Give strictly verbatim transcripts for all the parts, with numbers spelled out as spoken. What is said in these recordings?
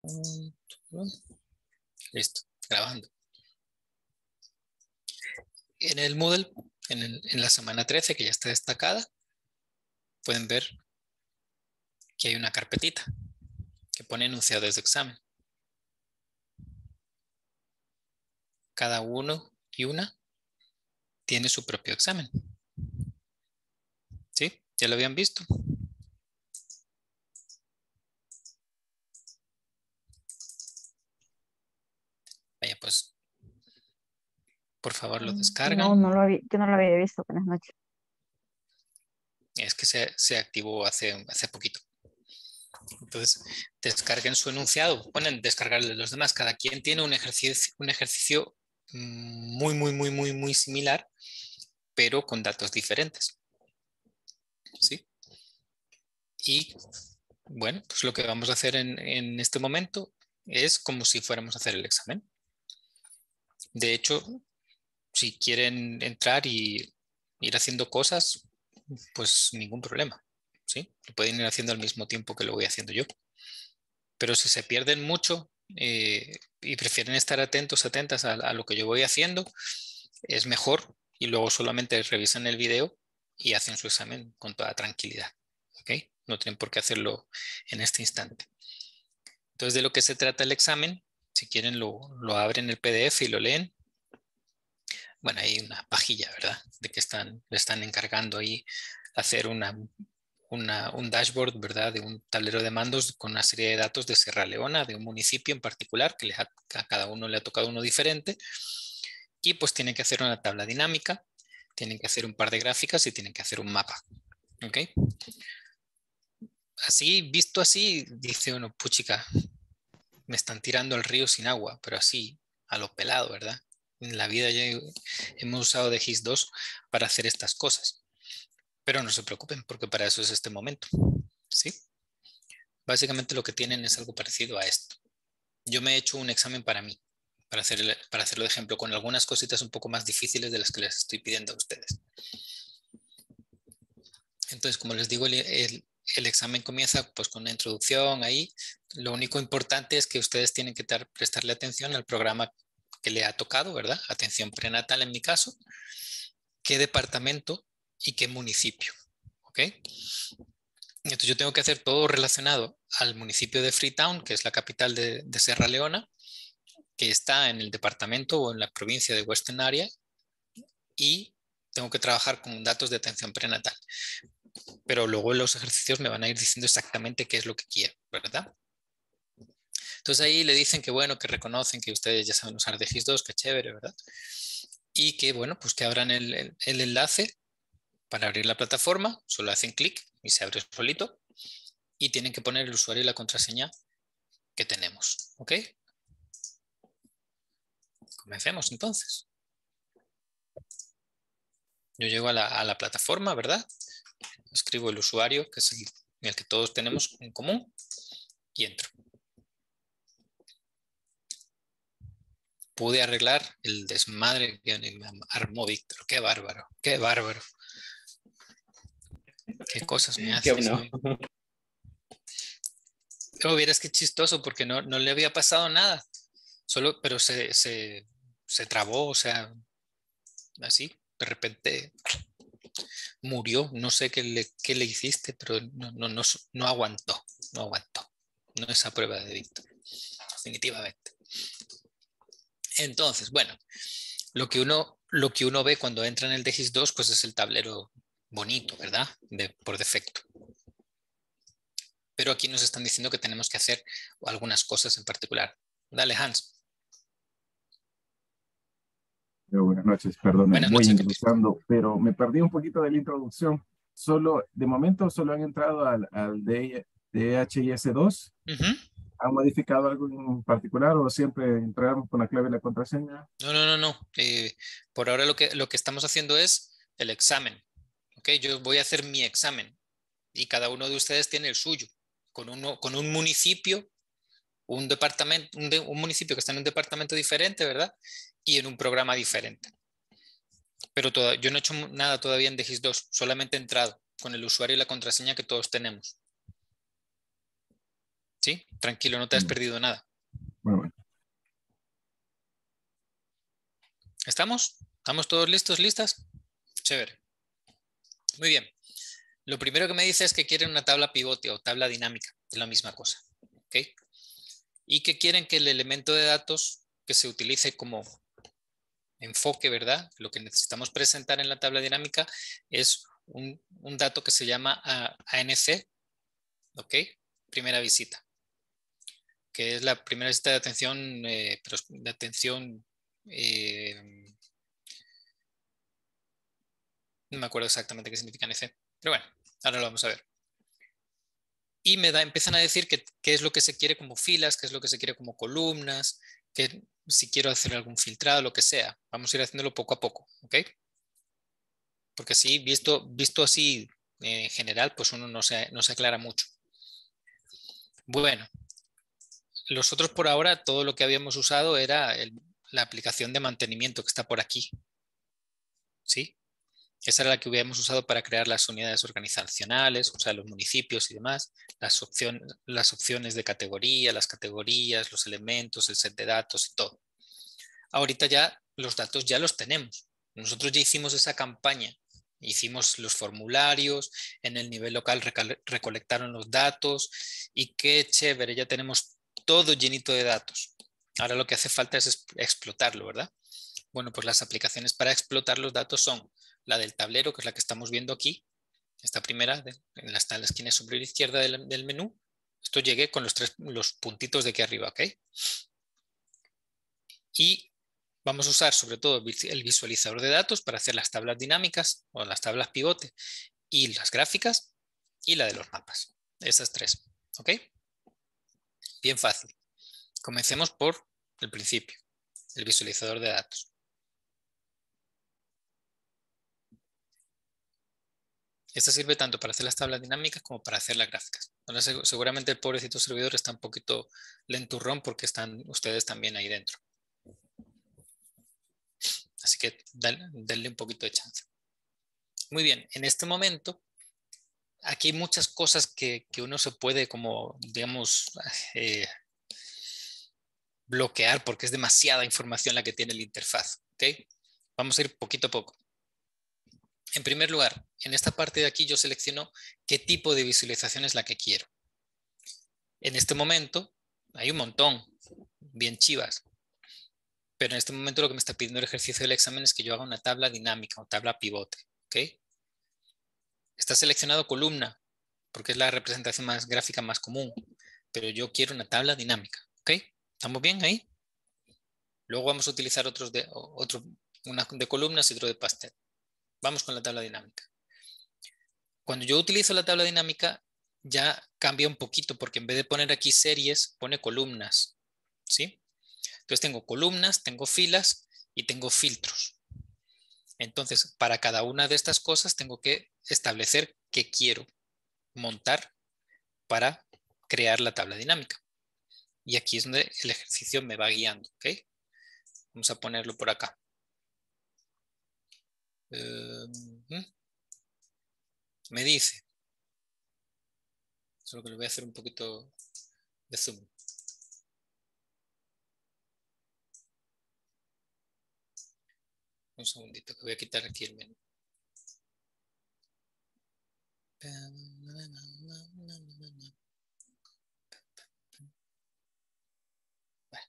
Listo, grabando. En el Moodle, en, el, en la semana trece, que ya está destacada, pueden ver que hay una carpetita que pone enunciados de examen. Cada uno y una tiene su propio examen. ¿Sí? ¿Ya lo habían visto? Vaya, pues, por favor, lo No, descargan. no lo había, yo no lo había visto. Buenas noches. Es que se, se activó hace, hace poquito. Entonces, descarguen su enunciado. Ponen descargarle de los demás. Cada quien tiene un ejercicio, un ejercicio muy, muy, muy, muy, muy similar, pero con datos diferentes. ¿Sí? Y bueno, pues lo que vamos a hacer en, en este momento es como si fuéramos a hacer el examen. De hecho, si quieren entrar y ir haciendo cosas, pues ningún problema, ¿sí? Lo pueden ir haciendo al mismo tiempo que lo voy haciendo yo. Pero si se pierden mucho eh, y prefieren estar atentos, atentas a, a lo que yo voy haciendo, es mejor y luego solamente revisan el video y hacen su examen con toda tranquilidad, ¿ok? No tienen por qué hacerlo en este instante. Entonces, de lo que se trata el examen, si quieren lo, lo abren el P D F y lo leen. Bueno, hay una pajilla, ¿verdad? De que están, le están encargando ahí hacer una, una, un dashboard, ¿verdad? De un tablero de mandos con una serie de datos de Sierra Leona, de un municipio en particular, que les ha, a cada uno le ha tocado uno diferente. Y pues tienen que hacer una tabla dinámica, tienen que hacer un par de gráficas y tienen que hacer un mapa, ¿ok? Así, visto así, dice uno, puchica, me están tirando al río sin agua, pero así, a lo pelado, ¿verdad? En la vida ya hemos usado de GIS dos para hacer estas cosas. Pero no se preocupen, porque para eso es este momento, ¿sí? Básicamente lo que tienen es algo parecido a esto. Yo me he hecho un examen para mí, para, hacer el, para hacerlo de ejemplo, con algunas cositas un poco más difíciles de las que les estoy pidiendo a ustedes. Entonces, como les digo, el, el, el examen comienza pues con una introducción ahí. Lo único importante es que ustedes tienen que tar, prestarle atención al programa que le ha tocado, ¿verdad? Atención prenatal en mi caso. ¿Qué departamento y qué municipio? ¿Ok? Entonces yo tengo que hacer todo relacionado al municipio de Freetown, que es la capital de, de Sierra Leona, que está en el departamento o en la provincia de Western Area, y tengo que trabajar con datos de atención prenatal. Pero luego los ejercicios me van a ir diciendo exactamente qué es lo que quiero, ¿verdad? Entonces ahí le dicen que bueno, que reconocen que ustedes ya saben usar de GIS dos, que chévere, ¿verdad? Y que bueno, pues que abran el, el, el enlace para abrir la plataforma, solo hacen clic y se abre solito, y tienen que poner el usuario y la contraseña que tenemos, ¿ok? Comencemos entonces. Yo llego a la, a la plataforma, ¿verdad? Escribo el usuario, que es el, el que todos tenemos en común, y entro. Pude arreglar el desmadre que me armó Víctor. Qué bárbaro, qué bárbaro. Qué cosas me Qué haces, bueno. ¿no? Pero vieras qué chistoso, porque no, no le había pasado nada. Solo, pero se, se, se trabó, o sea, así, de repente murió. No sé qué le, qué le hiciste, pero no, no, no, no aguantó, no aguantó. No esa prueba de Víctor, definitivamente. Entonces, bueno, lo que uno, lo que uno ve cuando entra en el D GIS dos, pues es el tablero bonito, ¿verdad? De, por defecto. Pero aquí nos están diciendo que tenemos que hacer algunas cosas en particular. Dale, Hans. Pero buenas noches, perdone, Buenas voy noches, Capi. ingresando, pero me perdí un poquito de la introducción. Solo, de momento solo han entrado al, al D H I S dos. Uh-huh. ¿Han modificado algo en particular o siempre entramos con la clave y la contraseña? No, no, no, no. Eh, por ahora lo que, lo que estamos haciendo es el examen. ¿Ok? Yo voy a hacer mi examen y cada uno de ustedes tiene el suyo, con, uno, con un municipio, un departamento, un, de, un municipio que está en un departamento diferente, ¿verdad? Y en un programa diferente. Pero toda, yo no he hecho nada todavía en D GIS dos, solamente he entrado con el usuario y la contraseña que todos tenemos. ¿Sí? Tranquilo, no te has perdido nada. Bueno, bueno. ¿Estamos? ¿Estamos todos listos, listas? Chévere. Muy bien. Lo primero que me dice es que quieren una tabla pivote o tabla dinámica. Es la misma cosa. ¿Ok? Y que quieren que el elemento de datos que se utilice como enfoque, ¿verdad? Lo que necesitamos presentar en la tabla dinámica es un, un dato que se llama uh, A N C, ¿ok? Primera visita, que es la primera visita de atención, eh, de atención, eh, no me acuerdo exactamente qué significa A N C, pero bueno, ahora lo vamos a ver. Y me da, empiezan a decir que, qué es lo que se quiere como filas, qué es lo que se quiere como columnas, que si quiero hacer algún filtrado, lo que sea. Vamos a ir haciéndolo poco a poco, ¿ok? Porque sí, visto, visto así eh, en general, pues uno no se, no se aclara mucho. Bueno, los otros por ahora, todo lo que habíamos usado era el, la aplicación de mantenimiento que está por aquí. ¿Sí? Esa era la que habíamos usado para crear las unidades organizacionales, o sea, los municipios y demás, las, opción, las opciones de categoría, las categorías, los elementos, el set de datos y todo. Ahorita ya los datos ya los tenemos. Nosotros ya hicimos esa campaña. Hicimos los formularios, en el nivel local recolectaron los datos y qué chévere, ya tenemos todo llenito de datos. Ahora lo que hace falta es explotarlo, ¿verdad? Bueno, pues las aplicaciones para explotar los datos son la del tablero, que es la que estamos viendo aquí, esta primera, de, en la, está en la esquina superior izquierda del, del menú. Esto llegué con los tres los puntitos de aquí arriba, ¿ok? Y vamos a usar sobre todo el visualizador de datos para hacer las tablas dinámicas o las tablas pivote y las gráficas y la de los mapas. Esas tres, ¿ok? Bien fácil. Comencemos por el principio, el visualizador de datos. Esta sirve tanto para hacer las tablas dinámicas como para hacer las gráficas. Ahora, seguramente el pobrecito servidor está un poquito lenturrón porque están ustedes también ahí dentro. Así que dale, denle un poquito de chance. Muy bien, en este momento, aquí hay muchas cosas que, que uno se puede como, digamos, eh, bloquear porque es demasiada información la que tiene la interfaz. ¿Okay? Vamos a ir poquito a poco. En primer lugar, en esta parte de aquí yo selecciono qué tipo de visualización es la que quiero. En este momento hay un montón, bien chivas. Pero en este momento lo que me está pidiendo el ejercicio del examen es que yo haga una tabla dinámica o tabla pivote. ¿Okay? Está seleccionado columna porque es la representación más gráfica más común. Pero yo quiero una tabla dinámica. ¿Ok? ¿Estamos bien ahí? Luego vamos a utilizar otros de, otro, una de columnas y otro de pastel. Vamos con la tabla dinámica. Cuando yo utilizo la tabla dinámica, ya cambia un poquito porque en vez de poner aquí series, pone columnas. ¿Sí? Entonces tengo columnas, tengo filas y tengo filtros. Entonces, para cada una de estas cosas tengo que establecer qué quiero montar para crear la tabla dinámica. Y aquí es donde el ejercicio me va guiando. ¿Ok? Vamos a ponerlo por acá. Uh, me dice, solo que le voy a hacer un poquito de zoom. Un segundito, que voy a quitar aquí el menú. Bueno,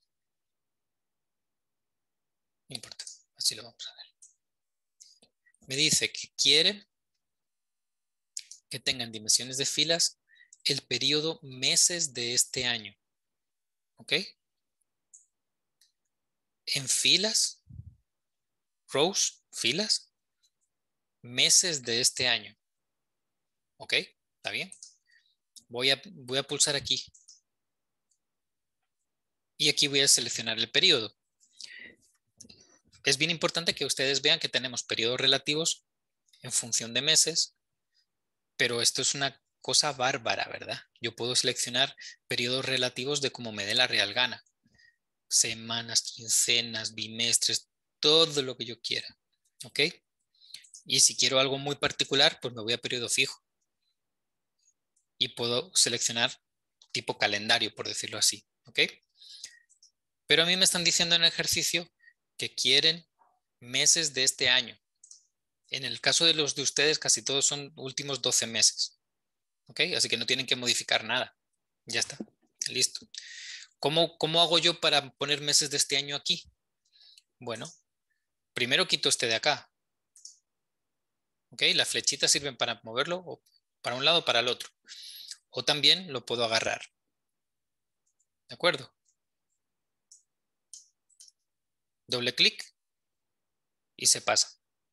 no importa, así lo vamos a ver. Me dice que quiere que tengan dimensiones de filas el periodo meses de este año. ¿Ok? En filas, rows, filas, meses de este año. ¿Ok? ¿Está bien? Voy a, voy a pulsar aquí. Y aquí voy a seleccionar el periodo. Es bien importante que ustedes vean que tenemos periodos relativos en función de meses, pero esto es una cosa bárbara, ¿verdad? Yo puedo seleccionar periodos relativos de como me dé la real gana. Semanas, quincenas, bimestres, todo lo que yo quiera. ¿Ok? Y si quiero algo muy particular, pues me voy a periodo fijo. Y puedo seleccionar tipo calendario, por decirlo así. ¿Ok? Pero a mí me están diciendo en el ejercicio que quieren meses de este año. En el caso de los de ustedes, casi todos son últimos doce meses. ¿Ok? Así que no tienen que modificar nada. Ya está. Listo. ¿Cómo, cómo hago yo para poner meses de este año aquí? Bueno, primero quito este de acá. ¿Ok? Las flechitas sirven para moverlo o para un lado o para el otro. O también lo puedo agarrar. ¿De acuerdo? Doble clic y se pasa.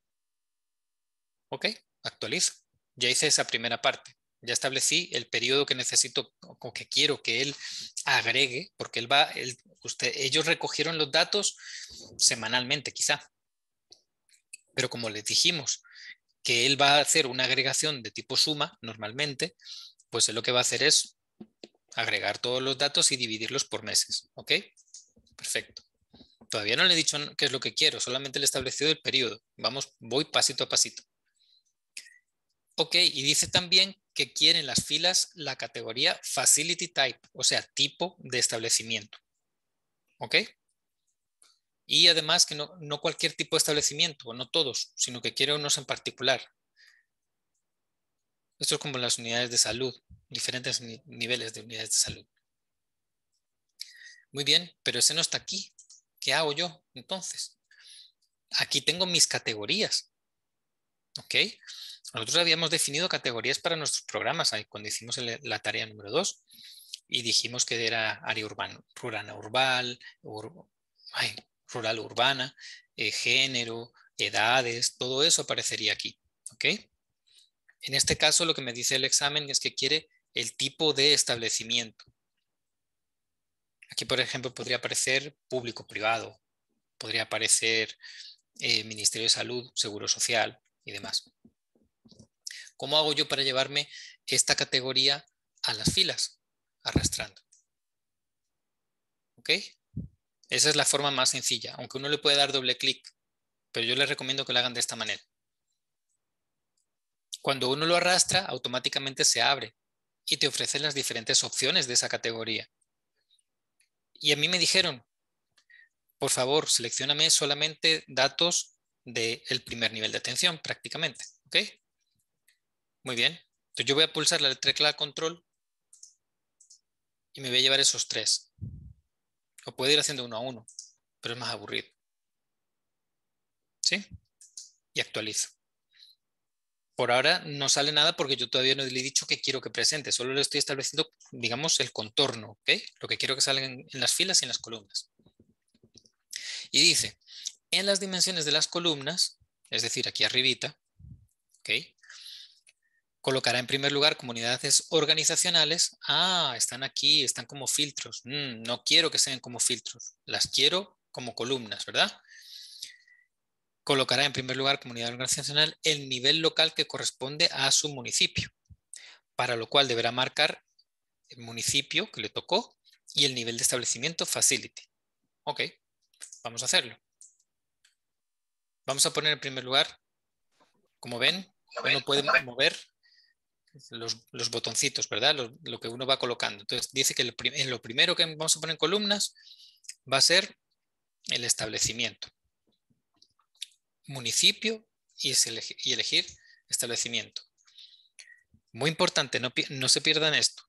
¿Ok? Actualizo. Ya hice esa primera parte. Ya establecí el periodo que necesito o que quiero que él agregue, porque él va, él, usted, ellos recogieron los datos semanalmente quizá. Pero como les dijimos que él va a hacer una agregación de tipo suma normalmente, pues él lo que va a hacer es agregar todos los datos y dividirlos por meses. ¿Ok? Perfecto. Todavía no le he dicho qué es lo que quiero, solamente le he establecido el periodo. Vamos, voy pasito a pasito. Ok, y dice también que quiere en las filas la categoría Facility Type, o sea, tipo de establecimiento. ¿Ok? Y además que no, no cualquier tipo de establecimiento, o no todos, sino que quiere unos en particular. Esto es como las unidades de salud, diferentes ni- niveles de unidades de salud. Muy bien, pero ese no está aquí. ¿Qué hago yo entonces? Aquí tengo mis categorías. ¿Ok? Nosotros habíamos definido categorías para nuestros programas ahí cuando hicimos el- la tarea número dos y dijimos que era área urbana, rural urbana, ur, ay, rural urbana, eh, género, edades, todo eso aparecería aquí. ¿Ok? En este caso lo que me dice el examen es que quiere el tipo de establecimiento. Aquí, por ejemplo, podría aparecer público-privado, podría aparecer eh, Ministerio de Salud, Seguro Social y demás. ¿Cómo hago yo para llevarme esta categoría a las filas? Arrastrando. ¿Ok? Esa es la forma más sencilla, aunque uno le puede dar doble clic, pero yo les recomiendo que lo hagan de esta manera. Cuando uno lo arrastra, automáticamente se abre y te ofrece las diferentes opciones de esa categoría. Y a mí me dijeron, por favor, seleccióname solamente datos del primer nivel de atención, prácticamente. ¿Ok? Muy bien. Entonces yo voy a pulsar la tecla control y me voy a llevar esos tres. O puedo ir haciendo uno a uno, pero es más aburrido. ¿Sí? Y actualizo. Por ahora no sale nada porque yo todavía no le he dicho que quiero que presente, solo le estoy estableciendo, digamos, el contorno, ¿ok? Lo que quiero que salga en, en las filas y en las columnas. Y dice, en las dimensiones de las columnas, es decir, aquí arribita, ¿ok? Colocará en primer lugar comunidades organizacionales. Ah, están aquí, están como filtros. Mm, no quiero que sean como filtros, las quiero como columnas, ¿verdad? Colocará en primer lugar comunidad organizacional el nivel local que corresponde a su municipio, para lo cual deberá marcar el municipio que le tocó y el nivel de establecimiento facility. Ok, vamos a hacerlo. Vamos a poner en primer lugar, como ven, uno puede mover los, los botoncitos, ¿verdad? Lo, lo que uno va colocando. Entonces dice que lo, en lo primero que vamos a poner en columnas va a ser el establecimiento, municipio y, elegir, y elegir establecimiento. Muy importante, no, no se pierdan esto.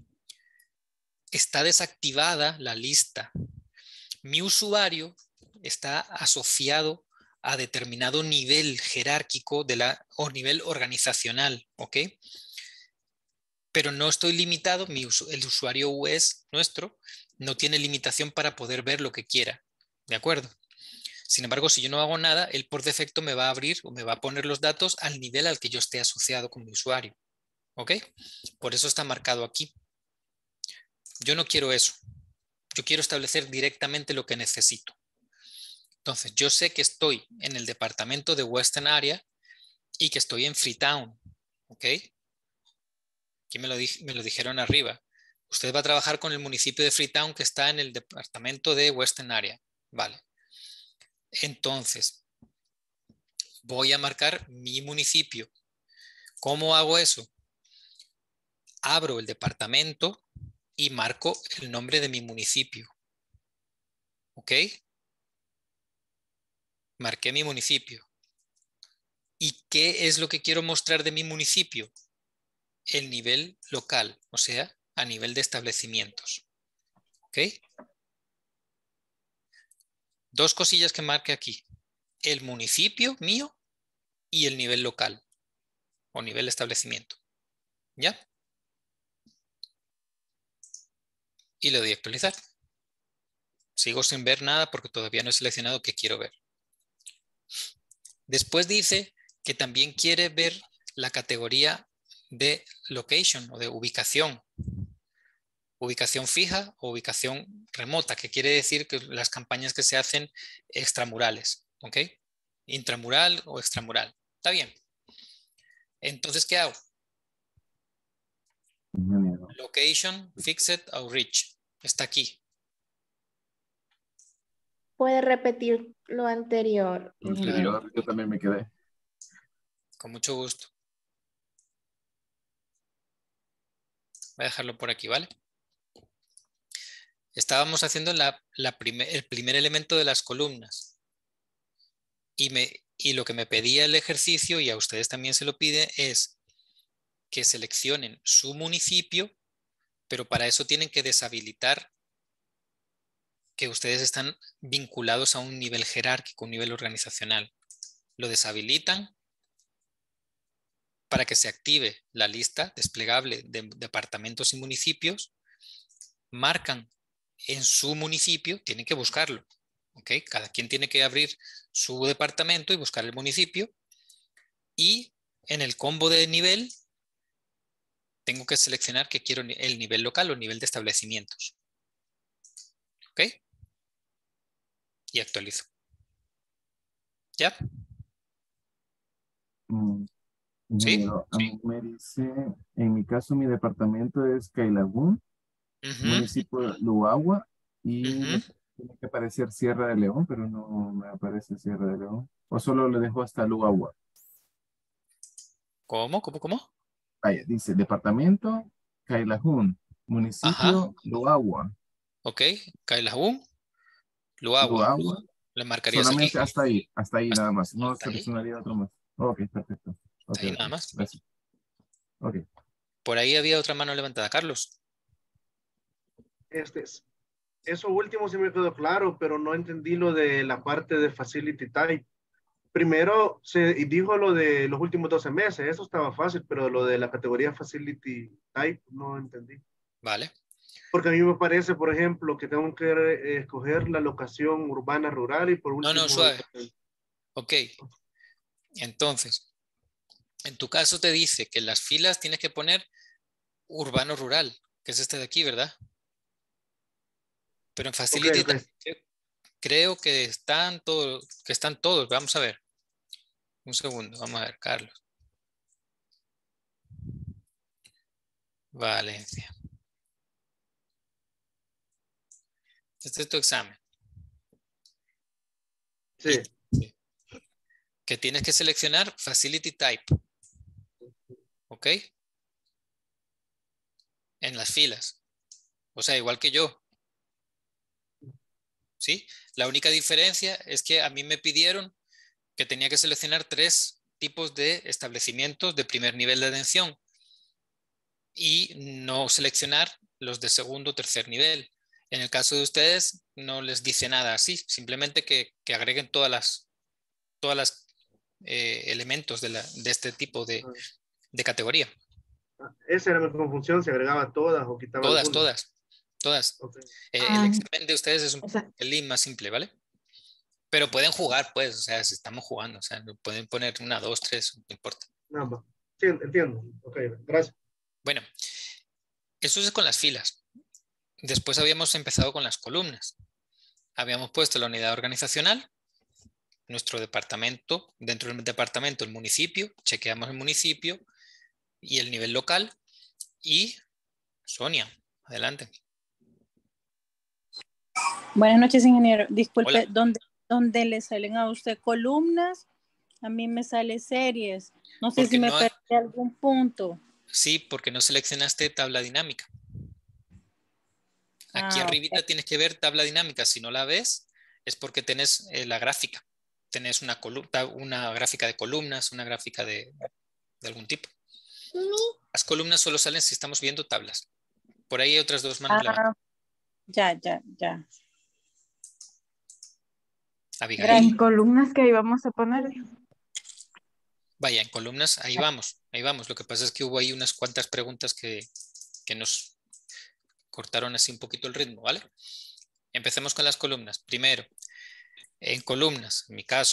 Está desactivada la lista. Mi usuario está asociado a determinado nivel jerárquico de la, o nivel organizacional, ¿ok? Pero no estoy limitado, mi, el usuario U S nuestro no tiene limitación para poder ver lo que quiera, ¿de acuerdo? Sin embargo, si yo no hago nada, él por defecto me va a abrir o me va a poner los datos al nivel al que yo esté asociado con mi usuario, ¿ok? Por eso está marcado aquí. Yo no quiero eso. Yo quiero establecer directamente lo que necesito. Entonces, yo sé que estoy en el departamento de Western Area y que estoy en Freetown, ¿ok? Aquí me lo, me lo dijeron arriba. Usted va a trabajar con el municipio de Freetown que está en el departamento de Western Area. Vale. Entonces, voy a marcar mi municipio. ¿Cómo hago eso? Abro el departamento y marco el nombre de mi municipio. ¿Ok? Marqué mi municipio. ¿Y qué es lo que quiero mostrar de mi municipio? El nivel local, o sea, a nivel de establecimientos. ¿Ok? Dos cosillas que marque aquí. El municipio mío y el nivel local o nivel de establecimiento. ¿Ya? Y le doy a actualizar. Sigo sin ver nada porque todavía no he seleccionado qué quiero ver. Después dice que también quiere ver la categoría de location o de ubicación. Ubicación fija o ubicación remota, que quiere decir que las campañas que se hacen extramurales. ¿Ok? Intramural o extramural. Está bien. Entonces, ¿qué hago? Ingeniero. Location, fixed, outreach. Está aquí. ¿Puede repetir lo anterior, ingeniero? Anterior, yo también me quedé. Con mucho gusto. Voy a dejarlo por aquí, ¿vale? Estábamos haciendo la, la primer, el primer elemento de las columnas. Y, me, y lo que me pedía el ejercicio, y a ustedes también se lo pide, es que seleccionen su municipio, pero para eso tienen que deshabilitar que ustedes están vinculados a un nivel jerárquico, un nivel organizacional. Lo deshabilitan para que se active la lista desplegable de departamentos y municipios, marcan en su municipio, tienen que buscarlo. ¿Ok? Cada quien tiene que abrir su departamento y buscar el municipio. Y en el combo de nivel, tengo que seleccionar que quiero el nivel local o nivel de establecimientos. ¿Ok? Y actualizo. ¿Ya? Mm, ¿Sí? ingeniero, a mí me dice, en mi caso, mi departamento es Cailagún, Uh-huh. municipio de Luagua, y Uh-huh. me tiene que aparecer Sierra de León, pero no me aparece Sierra de León. O solo le dejo hasta Luagua. ¿Cómo? ¿Cómo? ¿Cómo? Vaya, dice departamento Cailajún, Ajá. municipio Luagua. Ok. Kailahun, Luagua. Luagua, Le marcarías aquí. solamente hasta ahí, hasta ahí Hasta, nada más. No hasta ahí. seleccionaría otro más. Ok, perfecto. Hasta Ok, ahí ok. nada más. Gracias. Ok. Por ahí había otra mano levantada. Carlos. Este, eso último sí me quedó claro, pero no entendí lo de la parte de Facility Type. Primero se dijo lo de los últimos doce meses, eso estaba fácil, pero lo de la categoría Facility Type no entendí. Vale. Porque a mí me parece, por ejemplo, que tengo que eh, escoger la locación urbana rural y por No, no, último... suave. Ok. Entonces, en tu caso te dice que en las filas tienes que poner urbano rural, que es este de aquí, ¿verdad? Pero en Ok, Facility ok. creo que están todos, que están todos. Vamos a ver. Un segundo, vamos a ver, Carlos. Valencia. Este es tu examen. Sí. Y, que tienes que seleccionar Facility Type. ¿Ok? En las filas. O sea, igual que yo. ¿Sí? La única diferencia es que a mí me pidieron que tenía que seleccionar tres tipos de establecimientos de primer nivel de atención y no seleccionar los de segundo o tercer nivel. En el caso de ustedes, no les dice nada así, simplemente que, que agreguen todas las, todas las eh, elementos de, la, de este tipo de, de categoría. Esa era mi confusión, se agregaba todas o quitaba Todas, algunas. todas, todas. Okay. Eh, Ah, el examen de ustedes es un o sea, pelín más simple, ¿vale? Pero pueden jugar, pues, o sea, si estamos jugando, o sea, pueden poner una, dos, tres, no importa. No, sí, entiendo. Ok, gracias. Bueno, eso es con las filas. Después habíamos empezado con las columnas. Habíamos puesto la unidad organizacional, nuestro departamento, dentro del departamento el municipio, chequeamos el municipio y el nivel local. Y Sonia, adelante. Buenas noches, ingeniero. Disculpe, Hola. ¿dónde, ¿dónde le salen a usted columnas? A mí me sale series. No sé Porque si me no, perdí algún punto. sí, porque no seleccionaste tabla dinámica. Aquí Ah, arribita ok. tienes que ver tabla dinámica. Si no la ves, es porque tenés eh, la gráfica. Tenés una, una gráfica de columnas, una gráfica de, de algún tipo. Las columnas solo salen si estamos viendo tablas. Por ahí hay otras dos manos levantadas. Ah, ya, ya, ya. Abigail. En Gracias. columnas que íbamos a poner. Vaya, en columnas, ahí vamos, ahí vamos. Lo que pasa es que hubo ahí unas cuantas preguntas que, que nos cortaron así un poquito el ritmo, ¿vale? Empecemos con las columnas. Primero, en columnas, en mi caso,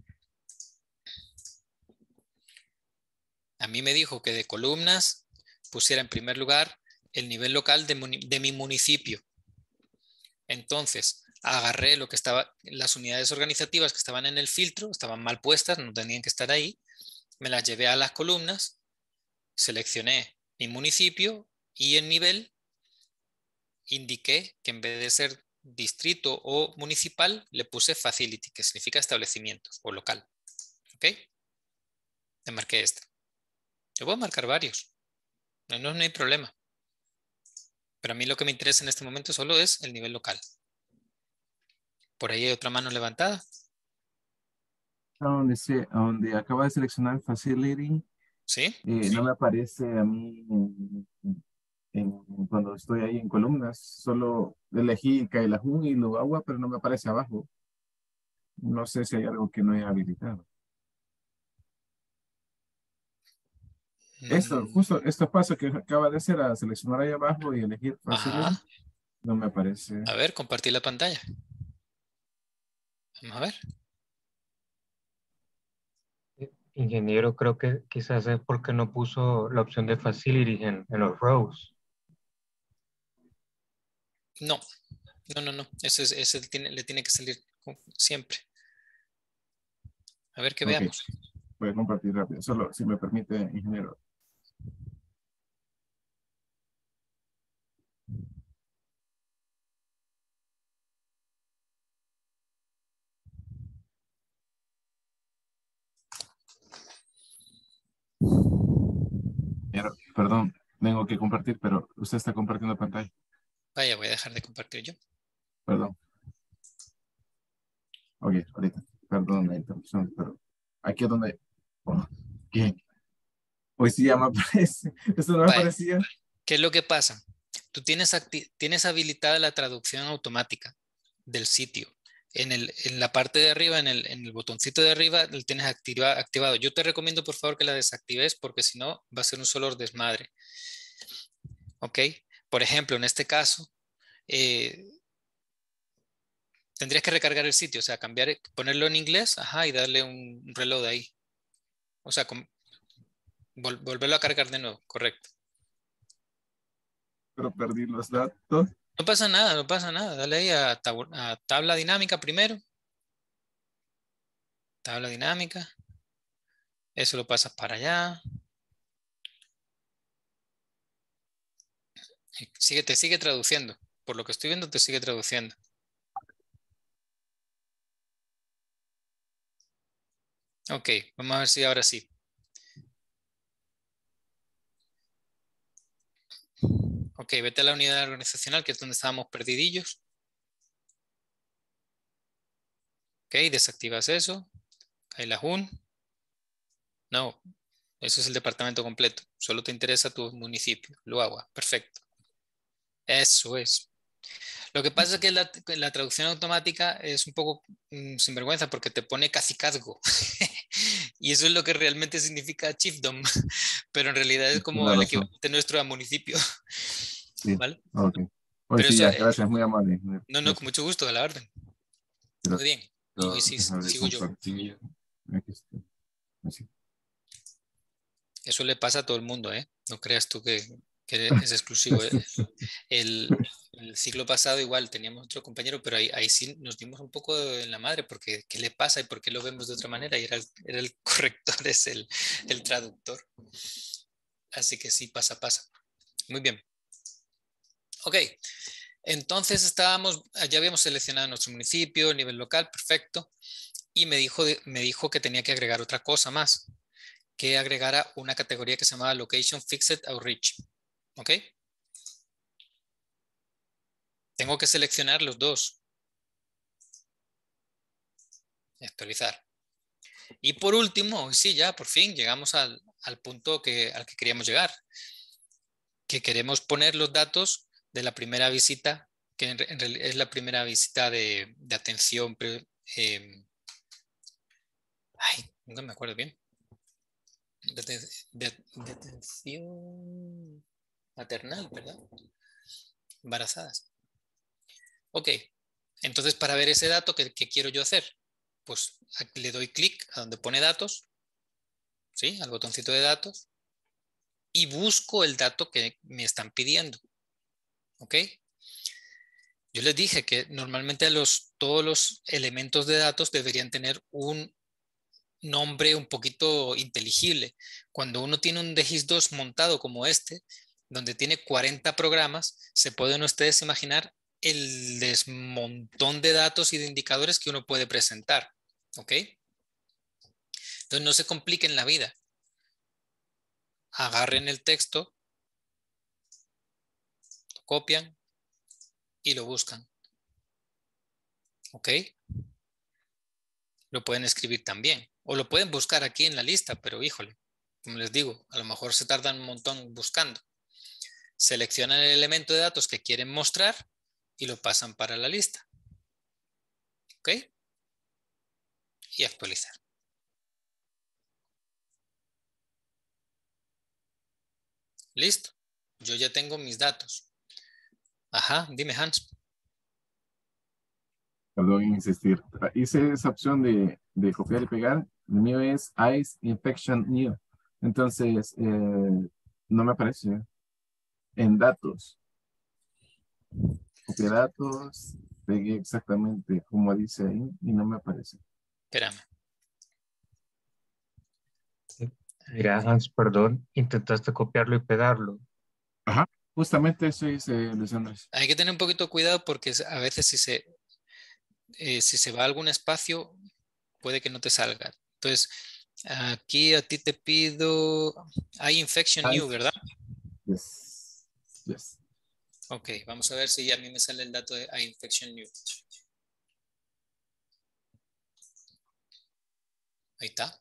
a mí me dijo que de columnas pusiera en primer lugar el nivel local de, de mi municipio. Entonces, agarré lo que estaba, las unidades organizativas que estaban en el filtro, estaban mal puestas, no tenían que estar ahí, me las llevé a las columnas, seleccioné mi municipio y en nivel indiqué que en vez de ser distrito o municipal, le puse facility, que significa establecimientos o local. ¿Ok? Le marqué este. Yo puedo marcar varios, no, no, no hay problema. Pero a mí lo que me interesa en este momento solo es el nivel local. Por ahí hay otra mano levantada. A donde, se, a donde acaba de seleccionar Facility, ¿Sí? eh, no me aparece a mí en- en- cuando estoy ahí en columnas. Solo elegí Kailahun y Lugagua, pero no me aparece abajo. No sé si hay algo que no he habilitado. Esto, Mm, justo estos pasos que acaba de hacer a seleccionar ahí abajo y elegir ajá. Facility, no me aparece. A ver, compartir la pantalla. Vamos a ver. Ingeniero, creo que quizás es porque no puso la opción de facilities en, en los rows. No, no, no, no. Ese, es- ese tiene, le tiene que salir siempre. A ver que Ok, veamos. voy a compartir rápido. Solo si me permite, ingeniero. Ingeniero, perdón, tengo que compartir, pero usted está compartiendo pantalla. Vaya, voy a dejar de compartir yo. Perdón. Ok, ahorita. Perdón la interrupción, pero aquí es donde... Oh, bien. Hoy sí ya me aparece. Eso no me Vaya, aparecía. ¿qué es lo que pasa? Tú tienes, tienes habilitada la traducción automática del sitio. En, el, en la parte de arriba, en el, en el botoncito de arriba, lo tienes activa, activado. Yo te recomiendo, por favor, que la desactives porque si no, va a ser un solo desmadre. ¿Ok? Por ejemplo, en este caso, eh, tendrías que recargar el sitio, o sea, cambiar, ponerlo en inglés, ajá, y darle un, un reload ahí. O sea, con, vol, volverlo a cargar de nuevo, correcto. Pero perdí los datos. No pasa nada, no pasa nada. Dale ahí a, tab a tabla dinámica primero. Tabla dinámica. Eso lo pasas para allá. Sigue, te sigue traduciendo. Por lo que estoy viendo, te sigue traduciendo. Ok, vamos a ver si ahora sí. Ok, vete a la unidad organizacional, que es donde estábamos perdidillos. Ok, desactivas eso. Ahí la J U N. No, eso es el departamento completo. Solo te interesa tu municipio. Lo hago. Perfecto. Eso es. Lo que pasa es que la, la traducción automática es un poco mmm, sinvergüenza porque te pone cacicazgo. Y eso es lo que realmente significa chiefdom. Pero en realidad es como Tiene el razón. equivalente nuestro a municipio. Sí. ¿Vale? Ok. Hoy Pero sí, eso, ya. eh, Gracias. Muy amable. no, no, con Gracias. mucho gusto, a la orden. Muy bien. Hoy sí Dejar de sigo yo. compartir. Aquí está. Así. Eso le pasa a todo el mundo, ¿eh? No creas tú que, que es exclusivo. ¿eh? El, el ciclo pasado igual teníamos otro compañero, pero ahí, ahí sí nos dimos un poco en la madre porque ¿qué le pasa y por qué lo vemos de otra manera? Y era el, era el corrector, es el, el traductor. Así que sí, pasa, pasa. Muy bien. Ok, entonces estábamos, ya habíamos seleccionado nuestro municipio, nivel local, perfecto. Y me dijo, me dijo que tenía que agregar otra cosa más, que agregara una categoría que se llamaba Location Fixed Outreach. ¿Ok? Tengo que seleccionar los dos. Y actualizar. Y por último, sí, ya por fin llegamos al, al punto que, al que queríamos llegar. Que queremos poner los datos de la primera visita, que en, en realidad es la primera visita de, de atención. Eh, ay, no me acuerdo bien. De, de, de, de atención maternal, ¿verdad? Embarazadas. Ok, entonces para ver ese dato, ¿qué, qué quiero yo hacer? Pues le doy clic a donde pone datos, ¿sí? Al botoncito de datos, y busco el dato que me están pidiendo. ¿Ok? Yo les dije que normalmente los, todos los elementos de datos deberían tener un nombre un poquito inteligible. Cuando uno tiene un D G I S dos montado como este, donde tiene cuarenta programas, se pueden ustedes imaginar el desmontón de datos y de indicadores que uno puede presentar. ¿Ok? Entonces no se compliquen la vida. Agarren el texto, lo copian y lo buscan. ¿Ok? Lo pueden escribir también. O lo pueden buscar aquí en la lista, pero híjole, como les digo, a lo mejor se tardan un montón buscando. Seleccionan el elemento de datos que quieren mostrar y lo pasan para la lista. ¿Ok? Y actualizar. Listo. Yo ya tengo mis datos. Ajá, dime Hans. Perdón en insistir. Hice esa opción de, de copiar y pegar. El mío es Ice Infection New. Entonces, eh, no me aparece en datos. Copié datos, pegué exactamente como dice ahí y no me aparece. Espérame. Mira, Hans, perdón, intentaste copiarlo y pegarlo. Ajá, justamente eso hice, Luis Andrés. Hay que tener un poquito de cuidado porque a veces si se, eh, si se va a algún espacio, puede que no te salga. Entonces, aquí a ti te pido, hay infection new, ¿verdad? Yes, yes. Ok, vamos a ver si a mí me sale el dato de hay infection new. Ahí está.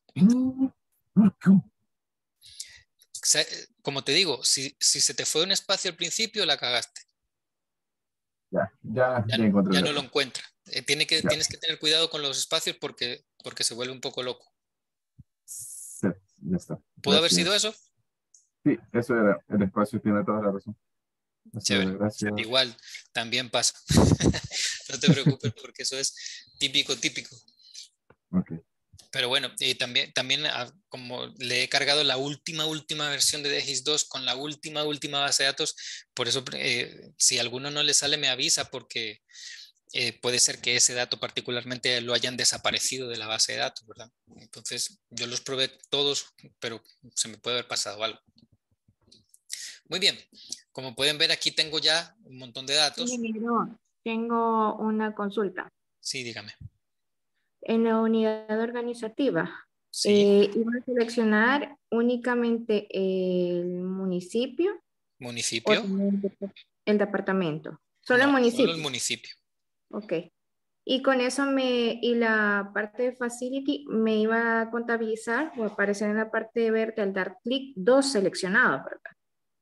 Como te digo, si, si se te fue un espacio al principio, la cagaste. Ya, ya, Ya, ya encontré ya el no lo dato. encuentra. Eh, tiene que, Ya. tienes que tener cuidado con los espacios porque, porque se vuelve un poco loco. Set, ya está. ¿Pudo haber sido Gracias. eso? Sí, eso era. El espacio tiene toda la razón. Eso era, Chévere. gracias. Igual, también pasa. No te preocupes porque eso es típico, típico. Ok. Pero bueno, y también, también ah, como le he cargado la última, última versión de D G I S dos con la última, última base de datos, por eso eh, si a alguno no le sale me avisa porque eh, puede ser que ese dato particularmente lo hayan desaparecido de la base de datos, ¿verdad? Entonces yo los probé todos, pero se me puede haber pasado algo. Muy bien, como pueden ver aquí tengo ya un montón de datos. Ingeniero, tengo una consulta. Sí, dígame. En la unidad organizativa, Sí, eh, iba a seleccionar únicamente el municipio o municipio. también el dep- el departamento. Solo el No, solo el municipio. municipio. Ok. Y con eso me, y la parte de facility me iba a contabilizar o aparecer en la parte verde al dar clic dos seleccionados, ¿verdad?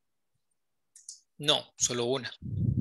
No, solo una.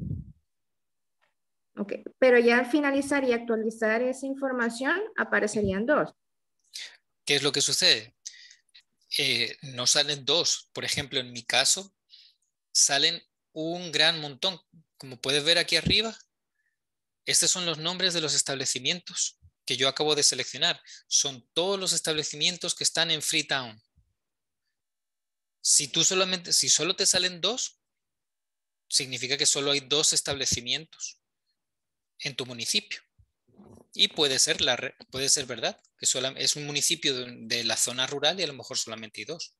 Ok. Pero ya al finalizar y actualizar esa información aparecerían dos. ¿Qué es lo que sucede? Eh, no salen dos. Por ejemplo, en mi caso, salen un gran montón. Como puedes ver aquí arriba, estos son los nombres de los establecimientos que yo acabo de seleccionar. Son todos los establecimientos que están en Freetown. Si tú solamente, si solo te salen dos, significa que solo hay dos establecimientos en tu municipio. Y puede ser, la, puede ser verdad, que solo, es un municipio de, de la zona rural y a lo mejor solamente hay dos.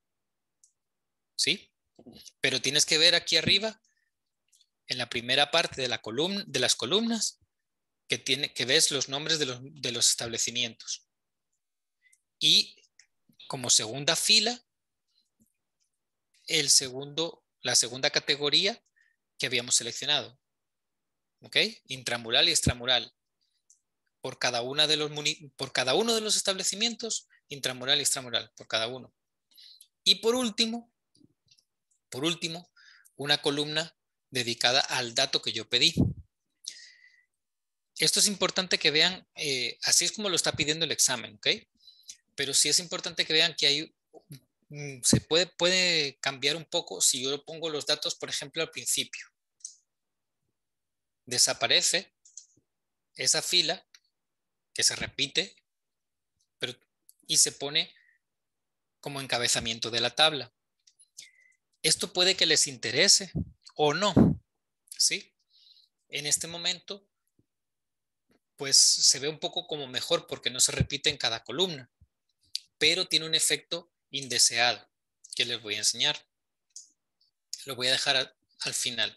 ¿Sí? Pero tienes que ver aquí arriba, en la primera parte de, la columna, de las columnas, que, tiene, que ves los nombres de los, de los establecimientos. Y como segunda fila, el segundo, la segunda categoría que habíamos seleccionado. ¿ok? Intramural y extramural. Por cada, una de los por cada uno de los establecimientos, intramural y extramural, por cada uno. Y por último, por último, una columna dedicada al dato que yo pedí. Esto es importante que vean, eh, así es como lo está pidiendo el examen, ¿ok? Pero sí es importante que vean que hay, se puede, puede cambiar un poco si yo pongo los datos, por ejemplo, al principio. Desaparece esa fila que se repite pero, y se pone como encabezamiento de la tabla. Esto puede que les interese o no, ¿sí? En este momento, pues se ve un poco como mejor porque no se repite en cada columna, pero tiene un efecto indeseado que les voy a enseñar. Lo voy a dejar a, al final.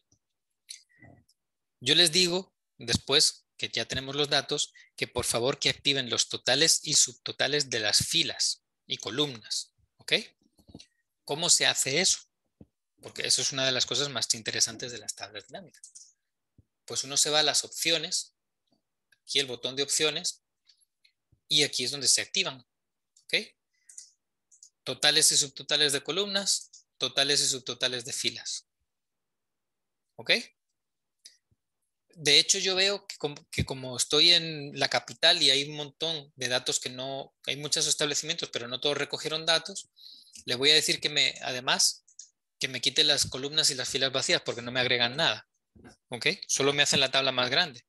Yo les digo, después que ya tenemos los datos, que por favor que activen los totales y subtotales de las filas y columnas, ¿ok? ¿Cómo se hace eso? Porque eso es una de las cosas más interesantes de las tablas dinámicas. Pues uno se va a las opciones, aquí el botón de opciones, y aquí es donde se activan, ¿ok? Totales y subtotales de columnas, totales y subtotales de filas, ¿ok? De hecho, yo veo que como, que como estoy en la capital y hay un montón de datos que no, hay muchos establecimientos, pero no todos recogieron datos, le voy a decir que me, además, que me quite las columnas y las filas vacías porque no me agregan nada, ¿ok? Solo me hacen la tabla más grande.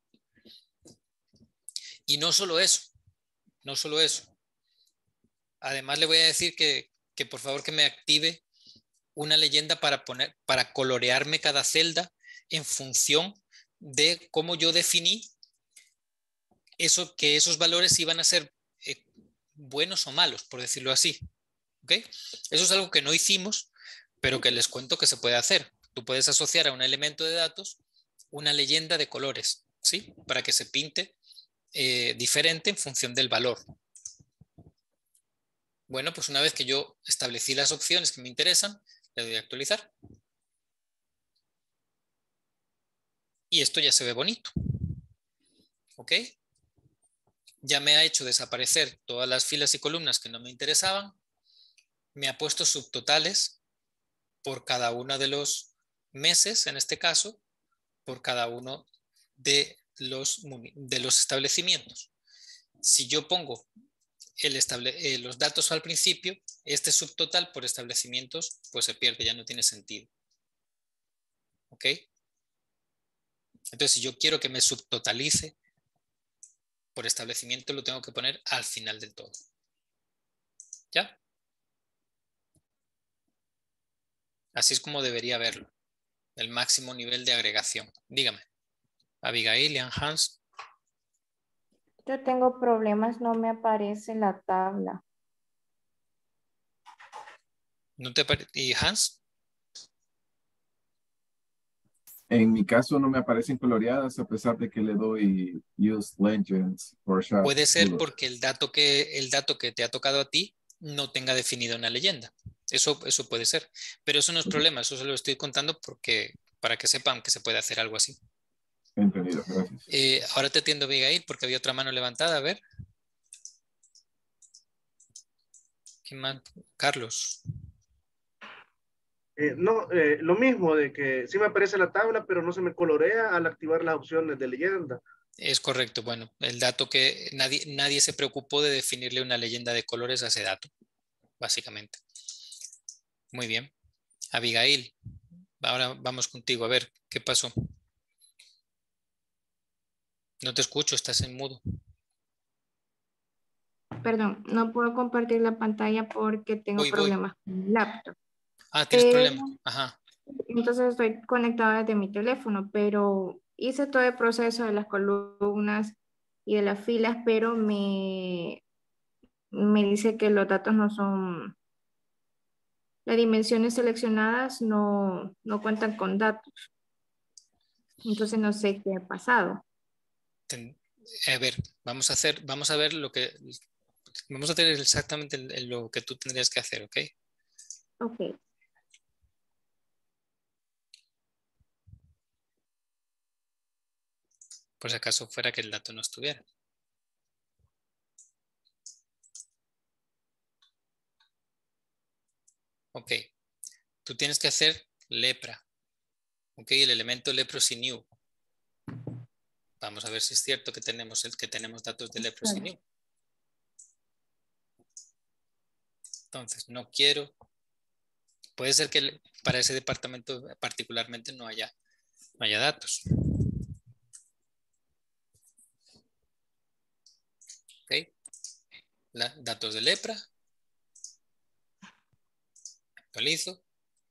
Y no solo eso, no solo eso. Además, le voy a decir que, que por favor que me active una leyenda para poner, para colorearme cada celda en función de cómo yo definí eso, que esos valores iban a ser eh, buenos o malos, por decirlo así. ¿Okay? Eso es algo que no hicimos, pero que les cuento que se puede hacer. Tú puedes asociar a un elemento de datos una leyenda de colores, ¿sí? Para que se pinte eh, diferente en función del valor. Bueno, pues una vez que yo establecí las opciones que me interesan, le doy a actualizar. Y esto ya se ve bonito. ¿Ok? Ya me ha hecho desaparecer todas las filas y columnas que no me interesaban. Me ha puesto subtotales por cada uno de los meses, en este caso, por cada uno de los, de los establecimientos. Si yo pongo el estable, eh, los datos al principio, este subtotal por establecimientos, pues se pierde, ya no tiene sentido. ¿Ok? Entonces, si yo quiero que me subtotalice por establecimiento, lo tengo que poner al final del todo. ¿Ya? Así es como debería verlo. El máximo nivel de agregación. Dígame. Abigail y Hans. Yo tengo problemas, no me aparece la tabla. ¿No te apare- ¿Y Hans? En mi caso no me aparecen coloreadas a pesar de que le doy Use Legends for Sharp Puede ser Bullet. porque el dato que, el dato que te ha tocado a ti no tenga definida una leyenda. Eso, eso puede ser. Pero eso no es problema. Eso se lo estoy contando porque, para que sepan que se puede hacer algo así. Entendido, gracias. Eh, ahora te atiendo, Abigail, porque había otra mano levantada. A ver. ¿Quién más? Carlos. Eh, no, eh, lo mismo de que sí me aparece la tabla, pero no se me colorea al activar las opciones de leyenda. Es correcto. Bueno, el dato que nadie, nadie se preocupó de definirle una leyenda de colores a ese dato, básicamente. Muy bien. Abigail, ahora vamos contigo. A ver, ¿qué pasó? No te escucho, estás en mudo. Perdón, no puedo compartir la pantalla porque tengo Voy, voy. problemas con el laptop. Ah, tienes Eh, problema. Ajá. entonces estoy conectada desde mi teléfono, pero hice todo el proceso de las columnas y de las filas, pero me, me dice que los datos no son, las dimensiones seleccionadas no, no cuentan con datos. Entonces no sé qué ha pasado. Ten- a ver, vamos a hacer, vamos a ver lo que, vamos a hacer exactamente lo que tú tendrías que hacer, ¿ok? Ok. por si acaso fuera que el dato no estuviera. Ok, tú tienes que hacer lepra. Ok, el elemento leprosy new. Vamos a ver si es cierto que tenemos, el, que tenemos datos de leprosy new. Entonces, no quiero. Puede ser que para ese departamento particularmente no haya, no haya datos. Ok, la, datos de lepra. Actualizo.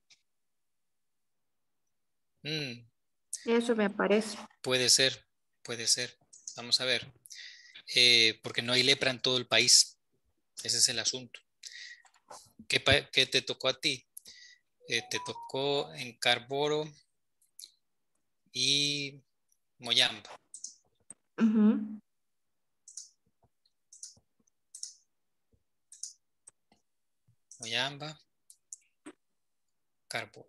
Mm, Eso me aparece. puede ser, puede ser. Vamos a ver. Eh, porque no hay lepra en todo el país. Ese es el asunto. ¿Qué, pa- qué te tocó a ti? Eh, te tocó en Carboro y Moyamba. Ujú. Moyamba, Carboro.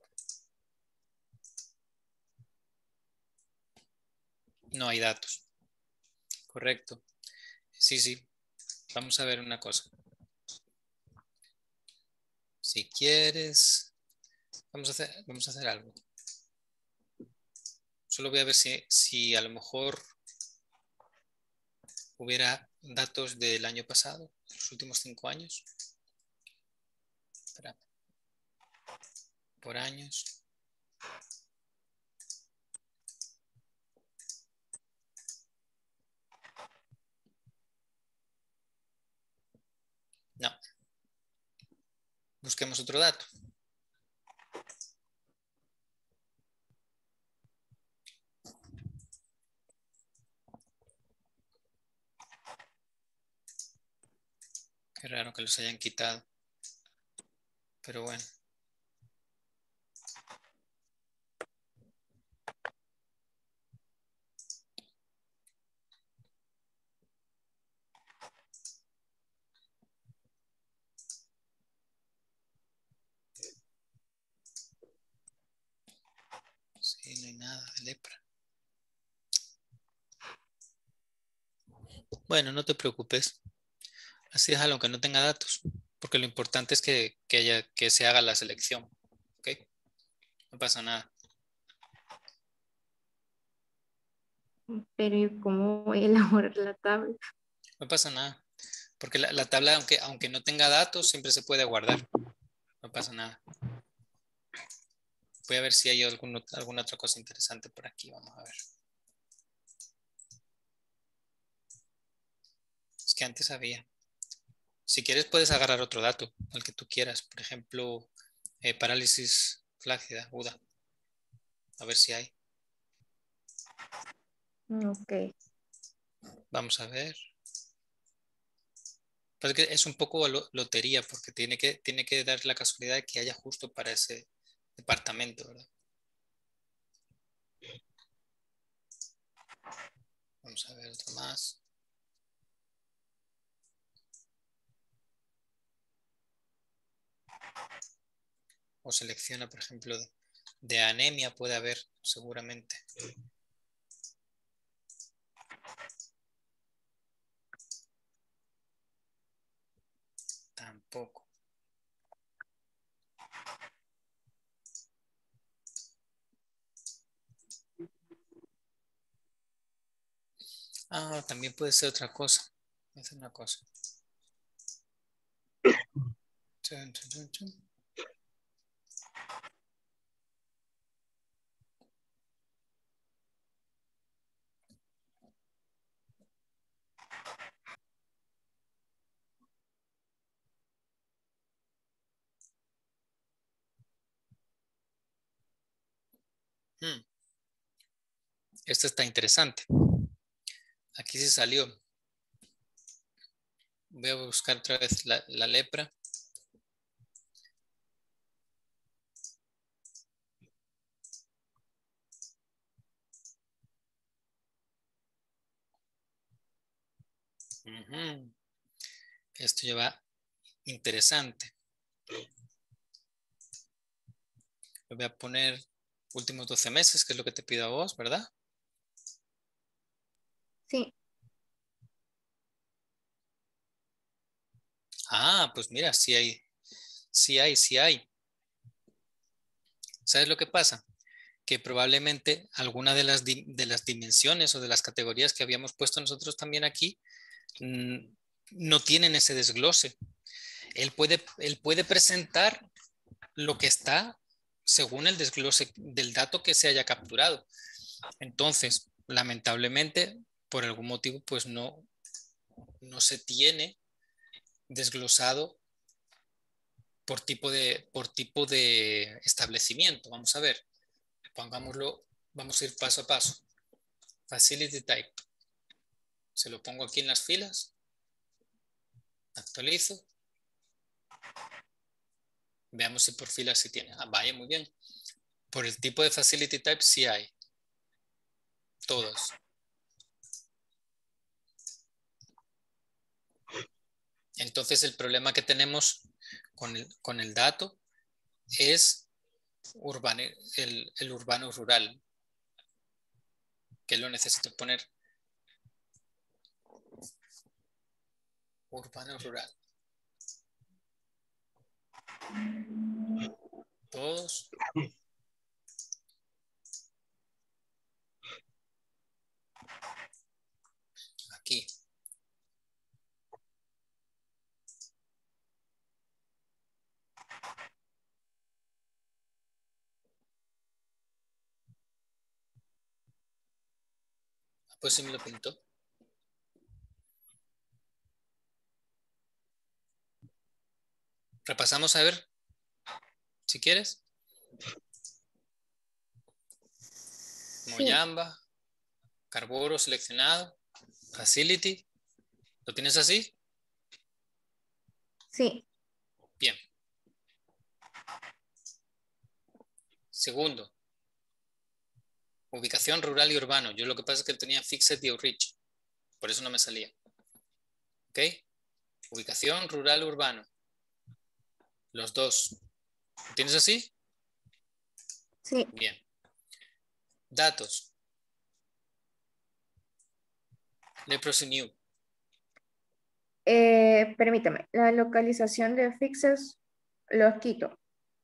No hay datos. Correcto. Sí, sí. Vamos a ver una cosa. Si quieres, vamos a hacer, vamos a hacer algo. Solo voy a ver si, si a lo mejor hubiera datos del año pasado, de los últimos cinco años. Espera. Por años. No. Busquemos otro dato. Qué raro que los hayan quitado. Pero bueno. Sí, no hay nada de lepra. Bueno, no te preocupes. Así déjalo aunque no tenga datos. Porque lo importante es que, que, haya, que se haga la selección. ¿Ok? No pasa nada. Pero ¿y cómo voy a elaborar la tabla? No pasa nada. Porque la, la tabla, aunque, aunque no tenga datos, siempre se puede guardar. No pasa nada. Voy a ver si hay algún, ot- alguna otra cosa interesante por aquí. Vamos a ver. Es que antes había. Si quieres, puedes agarrar otro dato, el que tú quieras. Por ejemplo, eh, parálisis flácida, aguda. A ver si hay. Ok. Vamos a ver. Pues es que es un poco lo- lotería, porque tiene que, tiene que dar la casualidad de que haya justo para ese departamento, ¿verdad? Vamos a ver otro más. O selecciona, por ejemplo, de, de anemia, puede haber seguramente. Tampoco. Ah, también puede ser otra cosa. Es una cosa. Chun, chun, chun, chun. Hmm, Esto está interesante. Aquí sí salió. Voy a buscar otra vez la, la lepra. Ujú. Esto ya va interesante. Le voy a poner últimos doce meses, que es lo que te pido a vos, ¿verdad? Sí. Ah, pues mira, sí hay, sí hay, sí hay. ¿Sabes lo que pasa? Que probablemente alguna de las, di- de las dimensiones o de las categorías que habíamos puesto nosotros también aquí mm, no tienen ese desglose. Él puede, él puede presentar lo que está según el desglose del dato que se haya capturado. Entonces, lamentablemente, por algún motivo, pues no, no se tiene desglosado por tipo de, por tipo de establecimiento. Vamos a ver, pongámoslo, vamos a ir paso a paso. Facility type. Se lo pongo aquí en las filas. Actualizo. Veamos si por filas sí tiene. Ah, vaya, muy bien. Por el tipo de facility type sí hay. Todos. Entonces el problema que tenemos con el, con el dato es urbano, el, el urbano rural. Que lo necesito poner. Urbano rural. Todos. Aquí. Pues sí me lo pintó. Repasamos a ver, si quieres. Sí. Moyamba, Carboro seleccionado, Facility. ¿Lo tienes así? Sí. Bien. Segundo, ubicación rural y urbano. Yo lo que pasa es que tenía Fixed y Outreach. Por eso no me salía. ¿Ok? Ubicación rural urbano. Los dos. ¿Lo tienes así? Sí. Bien. Datos. Leprosy New. Eh, permítame, la localización de fixes los quito.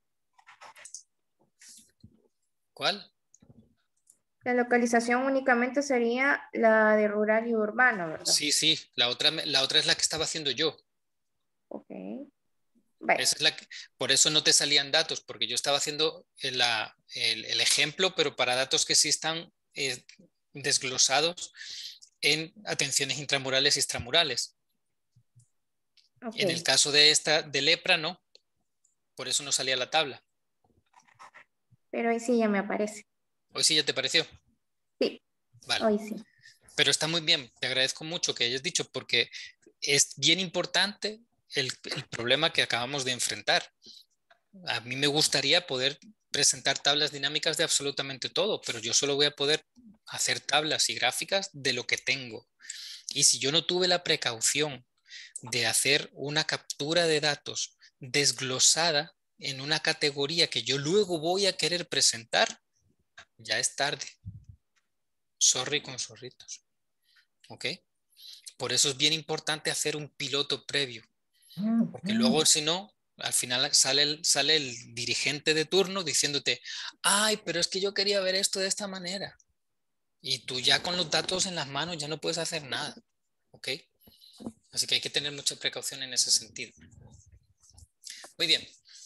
¿Cuál? La localización únicamente sería la de rural y urbano, ¿verdad? Sí, sí. La otra, la otra es la que estaba haciendo yo. Ok. Vale. Esa es la que, por eso no te salían datos, porque yo estaba haciendo el, la- el- el ejemplo, pero para datos que sí están eh, desglosados en atenciones intramurales y extramurales. Ok. En el caso de esta, de lepra, no. Por eso no salía la tabla. Pero ahí sí ya me aparece. Hoy sí ya te pareció. Sí, Vale. hoy sí. Pero está muy bien. Te agradezco mucho que hayas dicho, porque es bien importante el, el problema que acabamos de enfrentar. A mí me gustaría poder presentar tablas dinámicas de absolutamente todo, pero yo solo voy a poder hacer tablas y gráficas de lo que tengo. Y si yo no tuve la precaución de hacer una captura de datos desglosada en una categoría que yo luego voy a querer presentar, ya es tarde. Sorry con zorritos. ¿Ok? Por eso es bien importante hacer un piloto previo, porque luego si no, al final sale el, sale el dirigente de turno diciéndote, ay, pero es que yo quería ver esto de esta manera. Y tú ya con los datos en las manos ya no puedes hacer nada. ¿Ok? Así que hay que tener mucha precaución en ese sentido. Muy bien.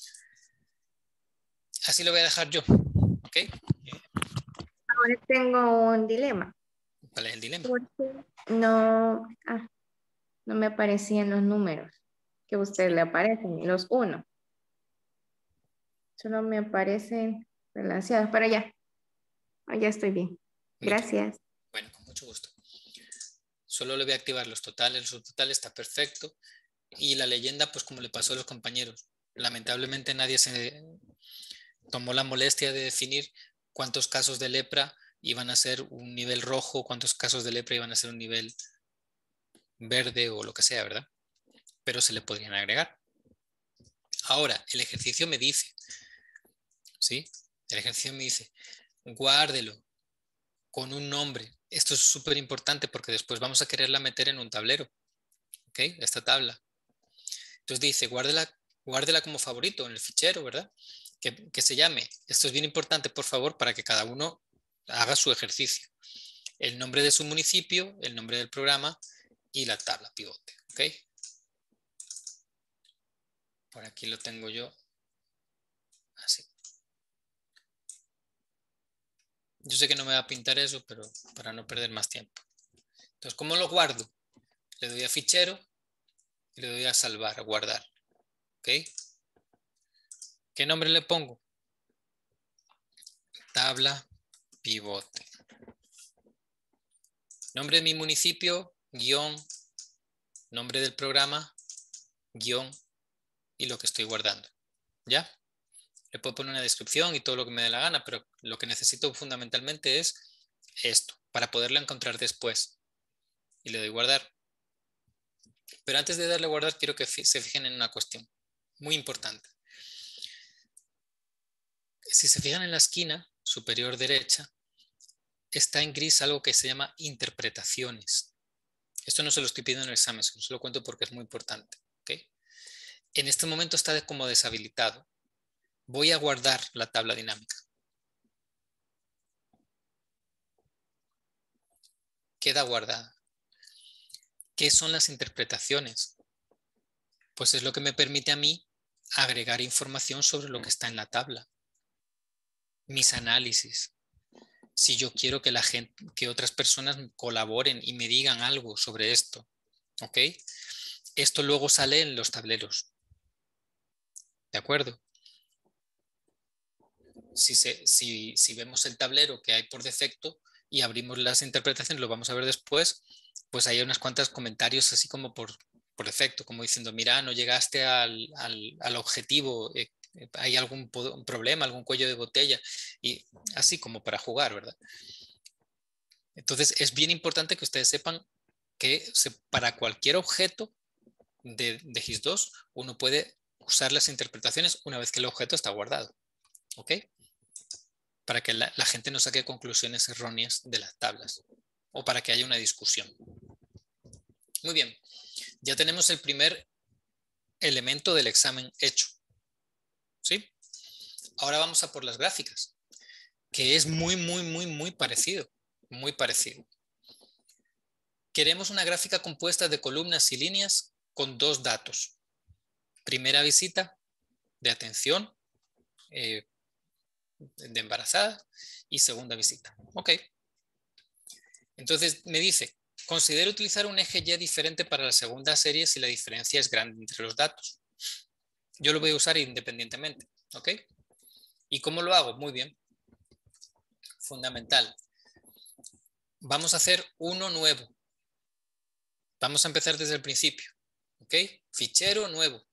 Así lo voy a dejar yo. ¿Ok? Ahora tengo un dilema. ¿Cuál es el dilema? Porque no, ah, no me aparecían los números que a usted le aparecen, los uno. Solo me aparecen relacionados. Para allá. Ah, ya estoy bien. Muy bien. Gracias. Bueno, con mucho gusto. Solo le voy a activar los totales. El subtotal está perfecto. Y la leyenda, pues como le pasó a los compañeros. Lamentablemente nadie se tomó la molestia de definir cuántos casos de lepra iban a ser un nivel rojo, cuántos casos de lepra iban a ser un nivel verde o lo que sea, ¿verdad? Pero se le podrían agregar. Ahora, el ejercicio me dice, ¿sí? El ejercicio me dice, guárdelo, con un nombre. Esto es súper importante porque después vamos a quererla meter en un tablero. ¿Ok? Esta tabla. Entonces dice, guárdela, guárdela como favorito en el fichero, ¿verdad? Que, que se llame. Esto es bien importante, por favor, para que cada uno haga su ejercicio. El nombre de su municipio, el nombre del programa y la tabla pivote. ¿Ok? Por aquí lo tengo yo. Así. Yo sé que no me va a pintar eso, pero para no perder más tiempo. Entonces, ¿cómo lo guardo? Le doy a fichero y le doy a salvar, a guardar. ¿Ok? ¿Qué nombre le pongo? Tabla pivote. Nombre de mi municipio, guión, nombre del programa, guión y lo que estoy guardando. ¿Ya? Le puedo poner una descripción y todo lo que me dé la gana, pero lo que necesito fundamentalmente es esto, para poderlo encontrar después. Y le doy guardar. Pero antes de darle a guardar, quiero que se fijen en una cuestión muy importante. Si se fijan en la esquina superior derecha, está en gris algo que se llama interpretaciones. Esto no se lo estoy pidiendo en el examen, se lo cuento porque es muy importante. ¿Okay? En este momento está como deshabilitado. Voy a guardar la tabla dinámica. Queda guardada. ¿Qué son las interpretaciones? Pues es lo que me permite a mí agregar información sobre lo que está en la tabla. Mis análisis. Si yo quiero que la gente, que otras personas colaboren y me digan algo sobre esto. ¿Ok? Esto luego sale en los tableros. ¿De acuerdo? Si, se, si, si vemos el tablero que hay por defecto y abrimos las interpretaciones, lo vamos a ver después, pues hay unas cuantas comentarios así como por, por defecto, como diciendo, mira, no llegaste al, al, al objetivo, eh, hay algún problema, algún cuello de botella, y así como para jugar, ¿verdad? Entonces es bien importante que ustedes sepan que se, para cualquier objeto de, de G I S dos uno puede usar las interpretaciones una vez que el objeto está guardado. ¿Ok? Para que la, la gente no saque conclusiones erróneas de las tablas o para que haya una discusión. Muy bien, ya tenemos el primer elemento del examen hecho. ¿Sí? Ahora vamos a por las gráficas, que es muy, muy, muy, muy parecido. Muy parecido. Queremos una gráfica compuesta de columnas y líneas con dos datos. Primera visita de atención eh, de embarazada y segunda visita. Ok. Entonces me dice, considero utilizar un eje Y diferente para la segunda serie si la diferencia es grande entre los datos. Yo lo voy a usar independientemente. ¿Ok? ¿Y cómo lo hago? Muy bien. Fundamental. Vamos a hacer uno nuevo. Vamos a empezar desde el principio. ¿Ok? Fichero nuevo.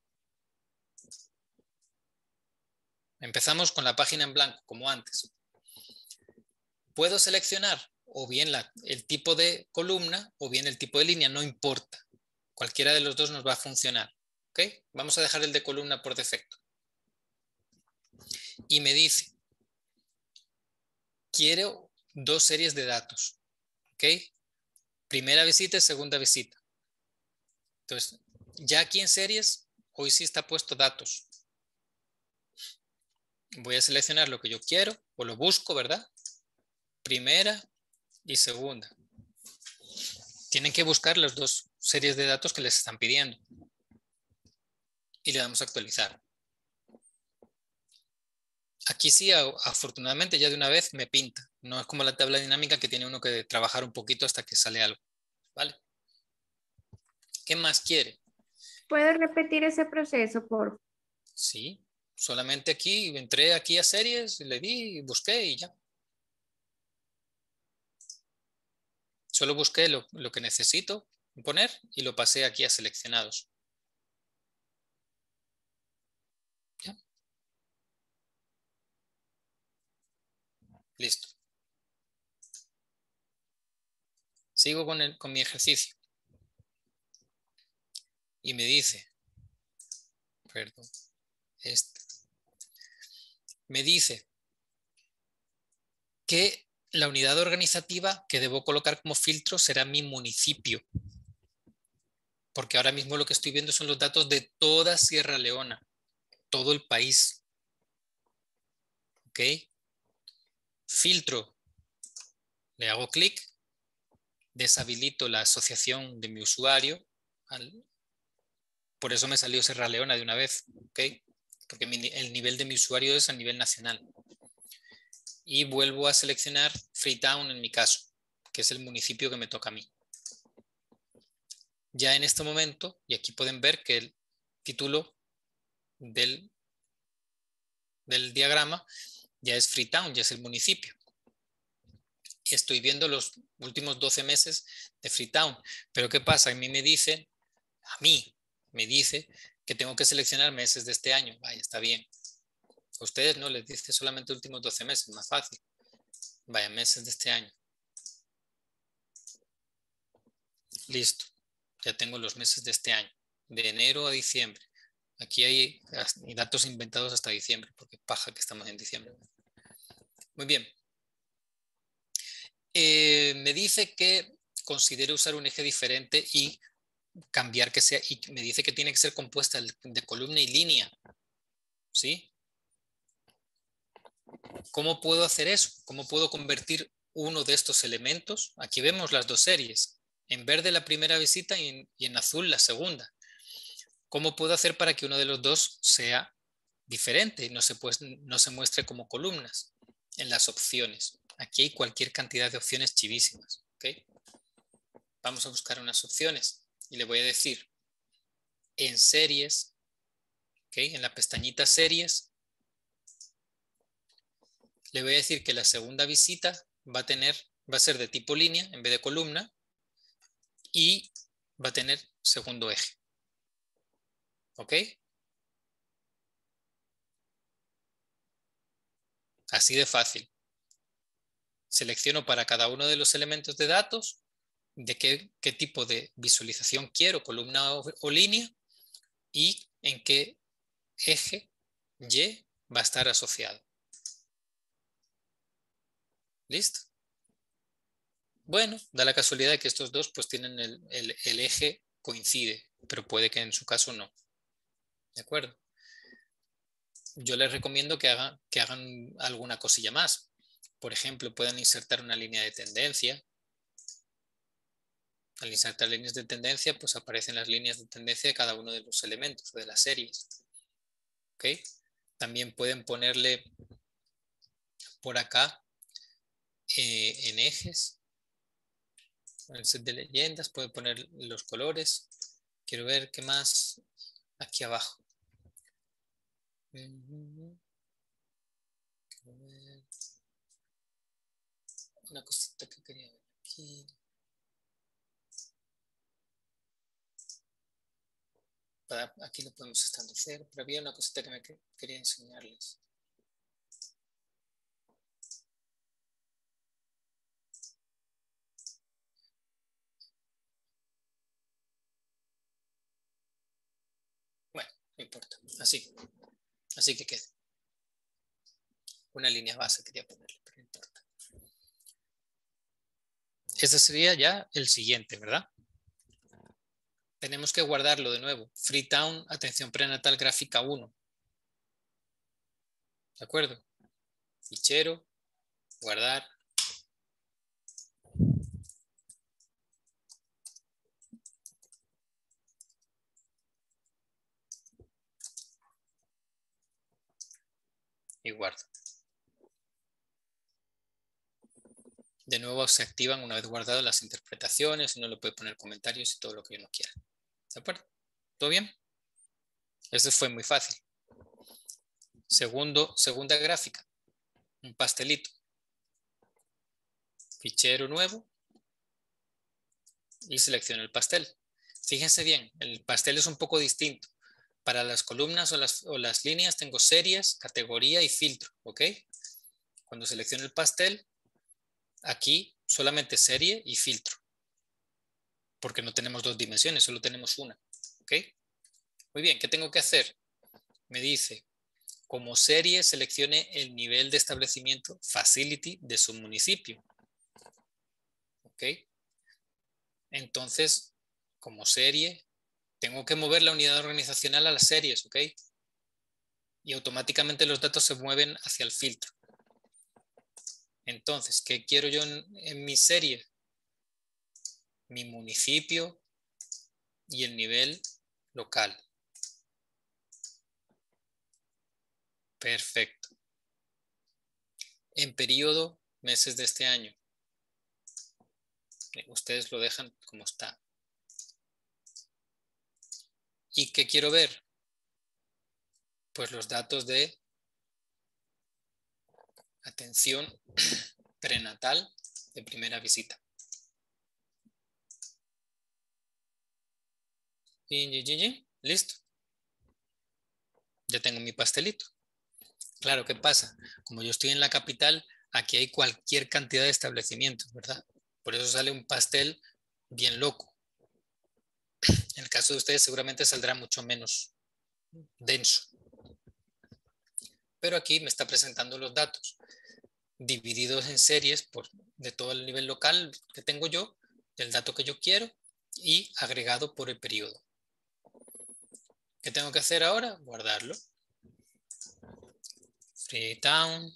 Empezamos con la página en blanco, como antes. Puedo seleccionar o bien la, el tipo de columna o bien el tipo de línea, no importa. Cualquiera de los dos nos va a funcionar. ¿Ok? Vamos a dejar el de columna por defecto. Y me dice, quiero dos series de datos. ¿Ok? Primera visita y segunda visita. Entonces, ya aquí en series, hoy sí está puesto datos. Voy a seleccionar lo que yo quiero o lo busco, ¿verdad? Primera y segunda. Tienen que buscar las dos series de datos que les están pidiendo. Y le damos a actualizar. Aquí sí, afortunadamente, ya de una vez me pinta. No es como la tabla dinámica que tiene uno que trabajar un poquito hasta que sale algo. ¿Vale? ¿Qué más quiere? ¿Puede repetir ese proceso, por favor? Sí, solamente aquí, entré aquí a series, le di, busqué y ya. Solo busqué lo, lo que necesito poner y lo pasé aquí a seleccionados. ¿Ya? Listo. Sigo con, el, con mi ejercicio. Y me dice, perdón, este, me dice que La unidad organizativa que debo colocar como filtro será mi municipio, porque ahora mismo lo que estoy viendo son los datos de toda Sierra Leona, todo el país. ¿Ok? Filtro. Le hago clic, deshabilito la asociación de mi usuario. Por eso me salió Sierra Leona de una vez. ¿Ok? Porque mi, el nivel de mi usuario es a nivel nacional. Y vuelvo a seleccionar Freetown en mi caso, que es el municipio que me toca a mí. Ya en este momento, y aquí pueden ver que el título del, del diagrama ya es Freetown, ya es el municipio. Y estoy viendo los últimos doce meses de Freetown. Pero ¿qué pasa? A mí me dice, a mí me dice que tengo que seleccionar meses de este año. Vaya, está bien. A ustedes no les dice solamente últimos doce meses, más fácil. Vaya, meses de este año. Listo. Ya tengo los meses de este año, de enero a diciembre. Aquí hay datos inventados hasta diciembre, porque paja que estamos en diciembre. Muy bien. Eh, me dice que considere usar un eje diferente y cambiar que sea, y me dice que tiene que ser compuesta de columna y línea. ¿Sí? ¿Cómo puedo hacer eso? ¿Cómo puedo convertir uno de estos elementos? Aquí vemos las dos series. En verde la primera visita y en, y en azul la segunda. ¿Cómo puedo hacer para que uno de los dos sea diferente y no se, pues, no se muestre como columnas? En las opciones. Aquí hay cualquier cantidad de opciones chivísimas. ¿Okay? Vamos a buscar unas opciones y le voy a decir en series, ¿okay? En la pestañita series, le voy a decir que la segunda visita va a tener, va a ser de tipo línea en vez de columna y va a tener segundo eje. ¿Ok? Así de fácil. Selecciono para cada uno de los elementos de datos de qué, qué tipo de visualización quiero, columna o, o línea, y en qué eje Y va a estar asociado. ¿Listo? Bueno, da la casualidad de que estos dos pues tienen el, el, el eje coincide, pero puede que en su caso no. ¿De acuerdo? Yo les recomiendo que hagan, que hagan alguna cosilla más. Por ejemplo, pueden insertar una línea de tendencia. Al insertar líneas de tendencia, pues aparecen las líneas de tendencia de cada uno de los elementos de las series. ¿Ok? También pueden ponerle por acá eh, en ejes. En el set de leyendas pueden poner los colores. Quiero ver qué más aquí abajo. Una cosita que quería ver aquí. Para, aquí lo podemos establecer, pero había una cosita que me que, quería enseñarles. Bueno, no importa. Así. Así que quede. Una línea base quería ponerle, pero no importa. Este sería ya el siguiente, ¿verdad? Tenemos que guardarlo de nuevo. Freetown, atención prenatal gráfica uno. ¿De acuerdo? Fichero, guardar. Y guardo. De nuevo se activan una vez guardado las interpretaciones, uno le puede poner comentarios y todo lo que uno quiera. ¿De acuerdo? ¿Todo bien? Este fue muy fácil. Segundo, segunda gráfica. Un pastelito. Fichero nuevo. Y selecciono el pastel. Fíjense bien, el pastel es un poco distinto. Para las columnas o las, o las líneas tengo series, categoría y filtro. ¿Ok? Cuando selecciono el pastel, aquí solamente serie y filtro. Porque no tenemos dos dimensiones, solo tenemos una. ¿Ok? Muy bien, ¿qué tengo que hacer? Me dice, como serie seleccione el nivel de establecimiento facility de su municipio. ¿Ok? Entonces, como serie, tengo que mover la unidad organizacional a las series, ¿ok? Y automáticamente los datos se mueven hacia el filtro. Entonces, ¿qué quiero yo en, en mi serie? Mi municipio y el nivel local. Perfecto. En periodo, meses de este año. Ustedes lo dejan como está. ¿Y qué quiero ver? Pues los datos de atención prenatal de primera visita. Y, listo. Ya tengo mi pastelito. Claro, ¿qué pasa? Como yo estoy en la capital, aquí hay cualquier cantidad de establecimientos, ¿verdad? Por eso sale un pastel bien loco. En el caso de ustedes seguramente saldrá mucho menos denso. Pero aquí me está presentando los datos divididos en series por, de todo el nivel local que tengo yo, del dato que yo quiero y agregado por el periodo. ¿Qué tengo que hacer ahora? Guardarlo. Freetown,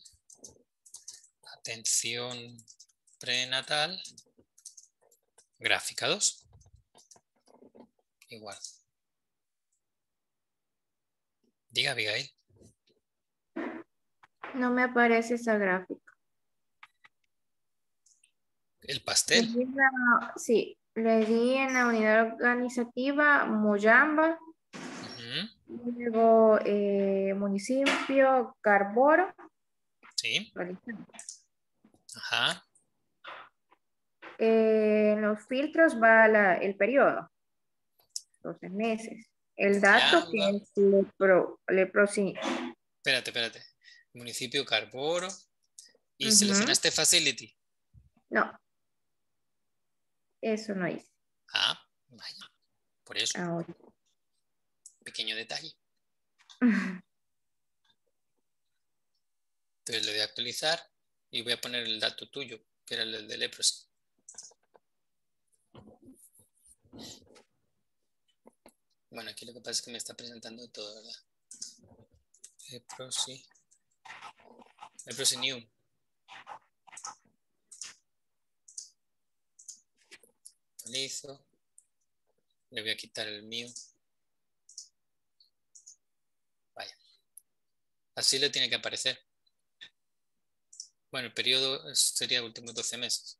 atención prenatal, gráfica dos. Igual. Diga, Abigail. No me aparece esa gráfica. El Le pastel. di la- sí, le di en la unidad organizativa Moyamba, Ujú, luego eh, municipio Carboro. sí. Ajá. Eh, en los filtros va la- el periodo, doce meses. El Ya dato que va. es lepro, leprosi- Espérate, espérate. Municipio Carboro. ¿Y Ujú. seleccionaste Facility? No, eso no hice. Ah, vaya. Por eso. Ahora. Pequeño detalle. Entonces le voy a actualizar y voy a poner el dato tuyo, que era el de Leprosy. Bueno, aquí lo que pasa es que me está presentando todo, ¿verdad? Leprosy. Leprosy New. Actualizo. Le voy a quitar el mío. Vaya. Así le tiene que aparecer. Bueno, el periodo es- sería últimos doce meses.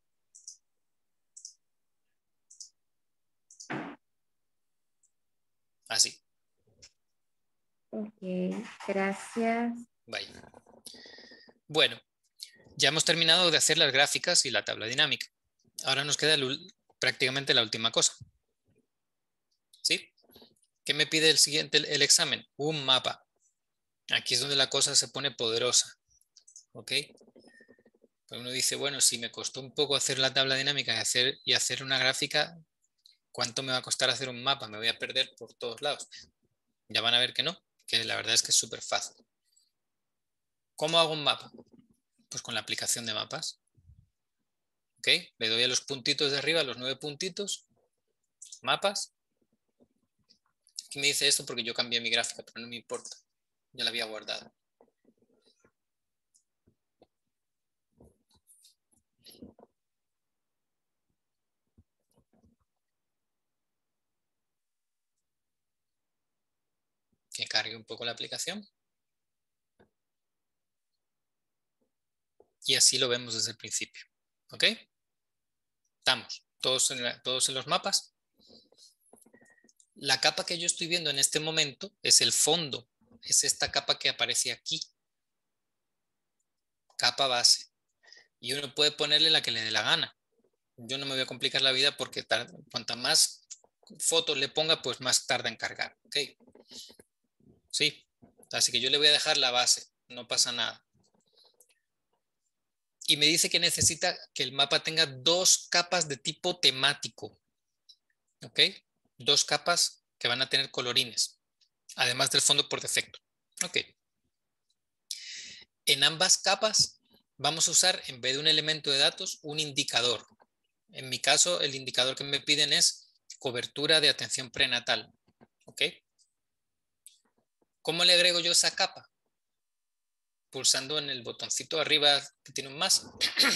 Así. Ok, gracias. Vaya. Bueno, ya hemos terminado de hacer las gráficas y la tabla dinámica. Ahora nos queda el ul- prácticamente la última cosa. ¿Sí? ¿Qué me pide el siguiente el, el examen? Un mapa. Aquí es donde la cosa se pone poderosa. ¿Ok? Pues uno dice, bueno, si me costó un poco hacer la tabla dinámica y hacer, y hacer una gráfica, ¿cuánto me va a costar hacer un mapa? Me voy a perder por todos lados. Ya van a ver que no, que la verdad es que es súper fácil. ¿Cómo hago un mapa? Pues con la aplicación de mapas. ¿Ok? Le doy a los puntitos de arriba, los nueve puntitos, mapas. Aquí me dice esto porque yo cambié mi gráfica, pero no me importa. Ya la había guardado. Que cargue un poco la aplicación. Y así lo vemos desde el principio. ¿Ok? Estamos todos en, la, todos en los mapas. La capa que yo estoy viendo en este momento es el fondo. Es esta capa que aparece aquí. Capa base. Y uno puede ponerle la que le dé la gana. Yo no me voy a complicar la vida porque tarda, cuanta más fotos le ponga, pues más tarda en cargar. ¿Ok? Sí. Así que yo le voy a dejar la base. No pasa nada. Y me dice que necesita que el mapa tenga dos capas de tipo temático. ¿Ok? Dos capas que van a tener colorines, además del fondo por defecto. Ok. En ambas capas vamos a usar, en vez de un elemento de datos, un indicador. En mi caso, el indicador que me piden es cobertura de atención prenatal. ¿Ok? ¿Cómo le agrego yo esa capa? Pulsando en el botoncito arriba que tiene un más.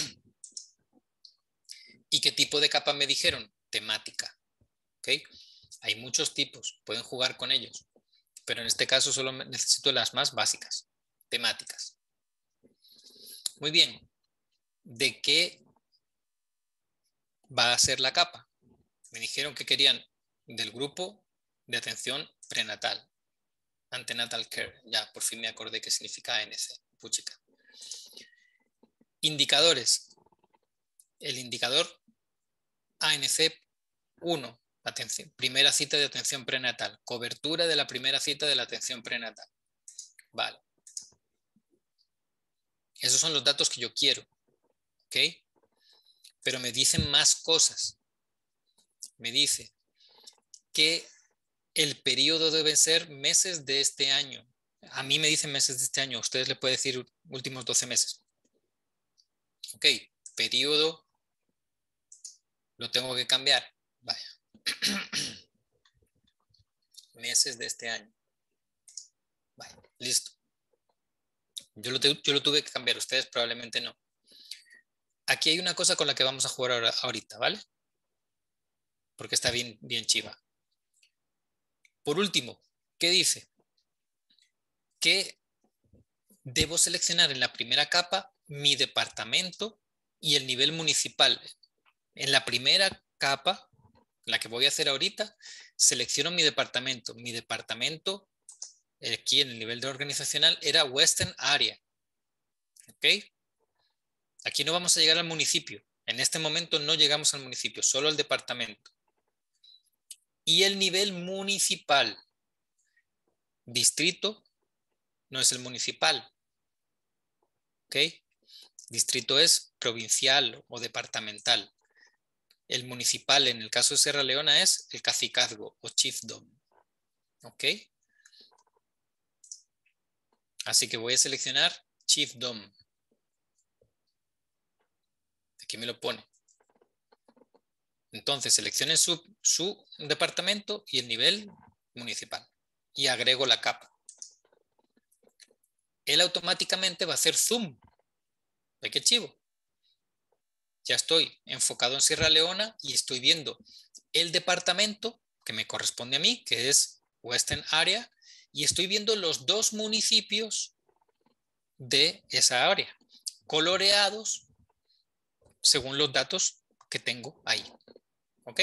¿Y qué tipo de capa me dijeron? Temática. ¿Ok? Hay muchos tipos, pueden jugar con ellos. Pero en este caso solo necesito las más básicas, temáticas. Muy bien. ¿De qué va a ser la capa? Me dijeron que querían del grupo de atención prenatal. Antenatal Care. Ya, por fin me acordé qué significa A N C. Puchica. Indicadores. El indicador A N C uno. Atención, primera cita de atención prenatal. Cobertura de la primera cita de la atención prenatal. Vale. Esos son los datos que yo quiero. ¿Ok? Pero me dicen más cosas. Me dice que el periodo debe ser meses de este año. A mí me dicen meses de este año. A ustedes les puede decir últimos doce meses. Ok. Periodo. Lo tengo que cambiar. Vaya. Meses de este año. Vaya. Listo. Yo lo, yo lo tuve que cambiar. Ustedes probablemente no. Aquí hay una cosa con la que vamos a jugar ahora, ahorita, ¿vale? Porque está bien, bien chiva. Por último, ¿qué dice? Que debo seleccionar en la primera capa mi departamento y el nivel municipal. En la primera capa, la que voy a hacer ahorita, selecciono mi departamento. Mi departamento, aquí en el nivel de organizacional, era Western Area. ¿Ok? Aquí no vamos a llegar al municipio. En este momento no llegamos al municipio, solo al departamento. Y el nivel municipal. Distrito no es el municipal. ¿Ok? Distrito es provincial o departamental. El municipal, en el caso de Sierra Leona, es el cacicazgo o chiefdom. ¿Ok? Así que voy a seleccionar chiefdom. Aquí me lo pone. Entonces seleccionen su, su departamento y el nivel municipal. Y agrego la capa. Él automáticamente va a hacer zoom. ¿Ve qué chivo? Ya estoy enfocado en Sierra Leona y estoy viendo el departamento que me corresponde a mí, que es Western Area, y estoy viendo los dos municipios de esa área, coloreados según los datos que tengo ahí. ¿Ok?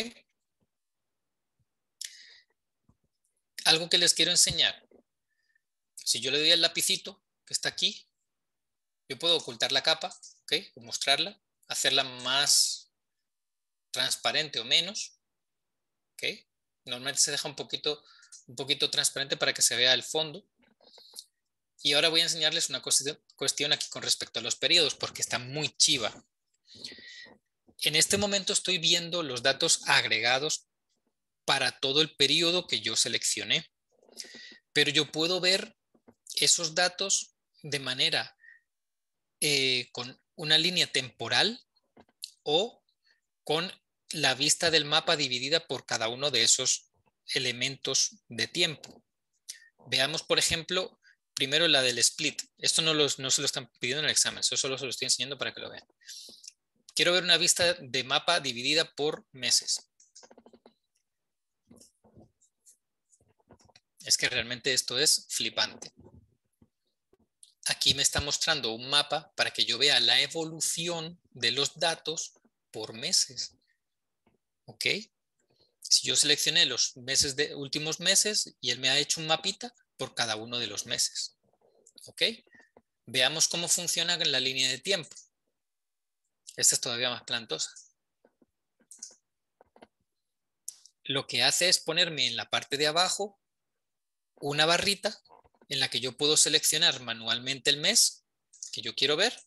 Algo que les quiero enseñar. Si yo le doy el lapicito que está aquí, yo puedo ocultar la capa, ¿ok? O mostrarla, hacerla más transparente o menos, ¿ok? Normalmente se deja un poquito, un poquito transparente para que se vea el fondo. Y ahora voy a enseñarles una cuestión aquí con respecto a los periodos, porque está muy chiva. En este momento estoy viendo los datos agregados para todo el periodo que yo seleccioné. Pero yo puedo ver esos datos de manera eh, con una línea temporal o con la vista del mapa dividida por cada uno de esos elementos de tiempo. Veamos, por ejemplo, primero la del split. Esto no, los, no se lo están pidiendo en el examen, eso solo se lo estoy enseñando para que lo vean. Quiero ver una vista de mapa dividida por meses. Es que realmente esto es flipante. Aquí me está mostrando un mapa para que yo vea la evolución de los datos por meses. ¿Ok? Si yo seleccioné los meses de, últimos meses y él me ha hecho un mapita por cada uno de los meses. ¿Ok? Veamos cómo funciona en la línea de tiempo. Esta es todavía más plantosa. Lo que hace es ponerme en la parte de abajo una barrita en la que yo puedo seleccionar manualmente el mes que yo quiero ver,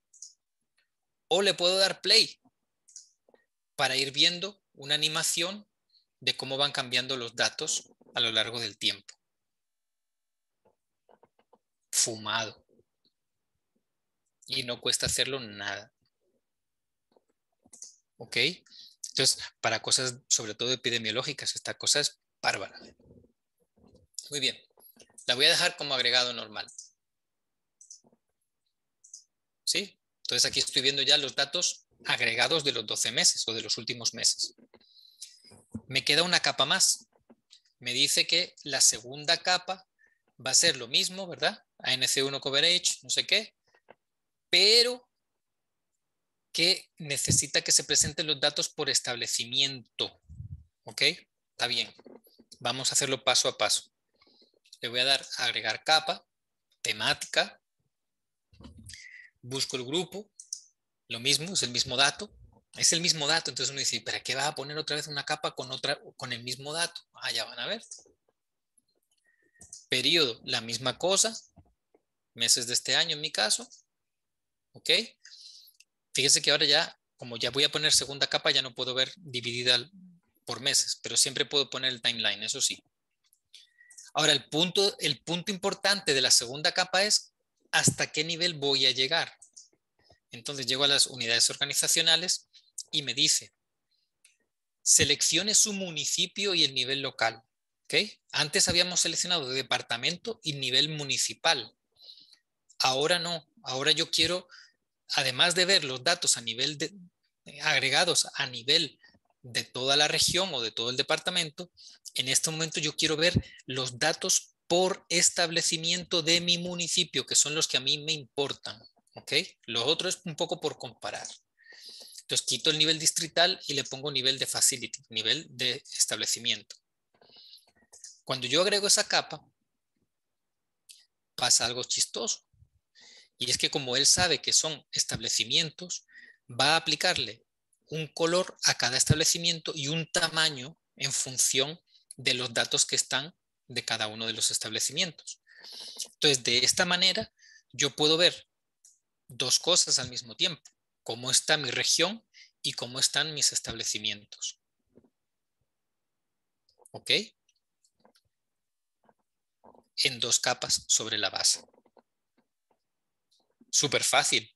o le puedo dar play para ir viendo una animación de cómo van cambiando los datos a lo largo del tiempo. Fumado. Y no cuesta hacerlo nada. ¿Ok? Entonces, para cosas sobre todo epidemiológicas, esta cosa es bárbara. Muy bien. La voy a dejar como agregado normal. ¿Sí? Entonces aquí estoy viendo ya los datos agregados de los doce meses o de los últimos meses. Me queda una capa más. Me dice que la segunda capa va a ser lo mismo, ¿verdad? A N C uno coverage, no sé qué, pero que necesita que se presenten los datos por establecimiento. ¿Ok? Está bien. Vamos a hacerlo paso a paso. Le voy a dar a agregar capa, temática, busco el grupo, lo mismo, es el mismo dato, es el mismo dato, entonces uno dice, ¿para qué vas a poner otra vez una capa con, otra, con el mismo dato? Ah, ya van a ver. Periodo, la misma cosa, meses de este año en mi caso, ¿ok? Fíjense que ahora ya, como ya voy a poner segunda capa, ya no puedo ver dividida por meses, pero siempre puedo poner el timeline, eso sí. Ahora, el punto, el punto importante de la segunda capa es hasta qué nivel voy a llegar. Entonces llego a las unidades organizacionales y me dice, seleccione su municipio y el nivel local. ¿Okay? Antes habíamos seleccionado departamento y nivel municipal. Ahora no. Ahora yo quiero, además de ver los datos a nivel de, agregados a nivel de toda la región o de todo el departamento, en este momento yo quiero ver los datos por establecimiento de mi municipio, que son los que a mí me importan. ¿Okay? Lo otro es un poco por comparar. Entonces quito el nivel distrital y le pongo nivel de facility, nivel de establecimiento. Cuando yo agrego esa capa, pasa algo chistoso. Y es que como él sabe que son establecimientos, va a aplicarle un color a cada establecimiento y un tamaño en función de los datos que están de cada uno de los establecimientos. Entonces, de esta manera, yo puedo ver dos cosas al mismo tiempo. Cómo está mi región y cómo están mis establecimientos. ¿Ok? En dos capas sobre la base. Súper fácil.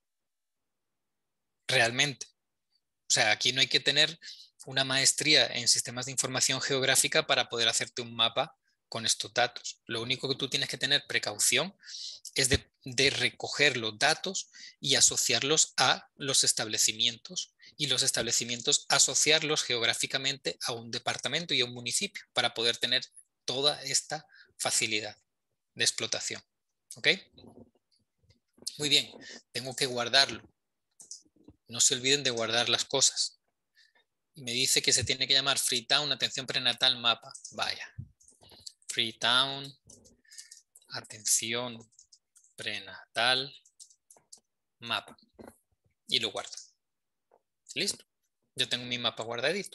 Realmente. O sea, aquí no hay que tener una maestría en sistemas de información geográfica para poder hacerte un mapa con estos datos. Lo único que tú tienes que tener precaución es de, de recoger los datos y asociarlos a los establecimientos y los establecimientos asociarlos geográficamente a un departamento y a un municipio para poder tener toda esta facilidad de explotación. ¿Ok? Muy bien, tengo que guardarlo. No se olviden de guardar las cosas. Y me dice que se tiene que llamar Freetown Atención Prenatal Mapa. Vaya. Freetown Atención Prenatal Mapa. Y lo guardo. Listo. Yo tengo mi mapa guardadito.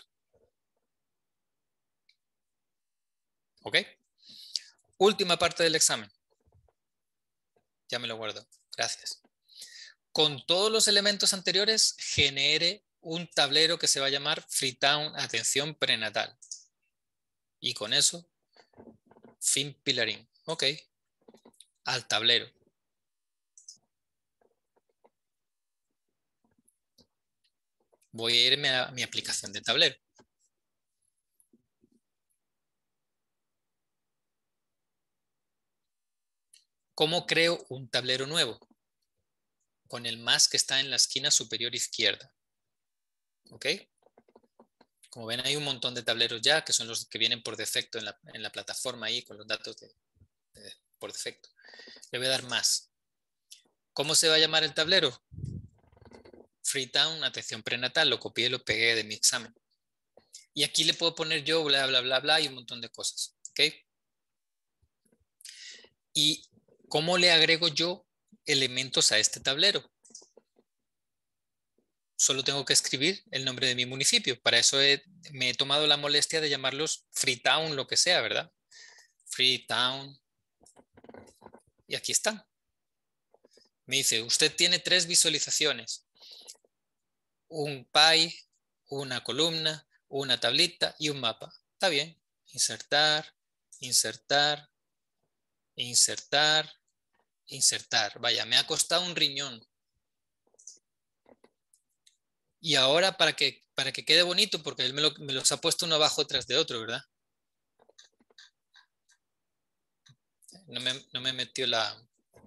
¿Ok? Última parte del examen. Ya me lo guardo. Gracias. Con todos los elementos anteriores, genere un tablero que se va a llamar Freetown Atención Prenatal. Y con eso, fin pilarín. Ok. Al tablero. Voy a irme a mi aplicación de tablero. ¿Cómo creo un tablero nuevo? Con el más que está en la esquina superior izquierda. ¿Ok? Como ven, hay un montón de tableros ya, que son los que vienen por defecto en la, en la plataforma ahí, con los datos de, de, por defecto. Le voy a dar más. ¿Cómo se va a llamar el tablero? Freetown Atención Prenatal. Lo copié y lo pegué de mi examen. Y aquí le puedo poner yo bla, bla, bla, bla y un montón de cosas. ¿Ok? ¿Y cómo le agrego yo elementos a este tablero? Solo tengo que escribir el nombre de mi municipio. Para eso he, me he tomado la molestia de llamarlos Freetown, lo que sea, ¿verdad? Freetown. Y aquí están. Me dice, usted tiene tres visualizaciones. Un pie, una columna, una tablita y un mapa. Está bien. Insertar, insertar, insertar, Insertar. Vaya, me ha costado un riñón. Y ahora para que, para que quede bonito, porque él me, lo, me los ha puesto uno abajo tras de otro, ¿verdad? No me, no me metió la,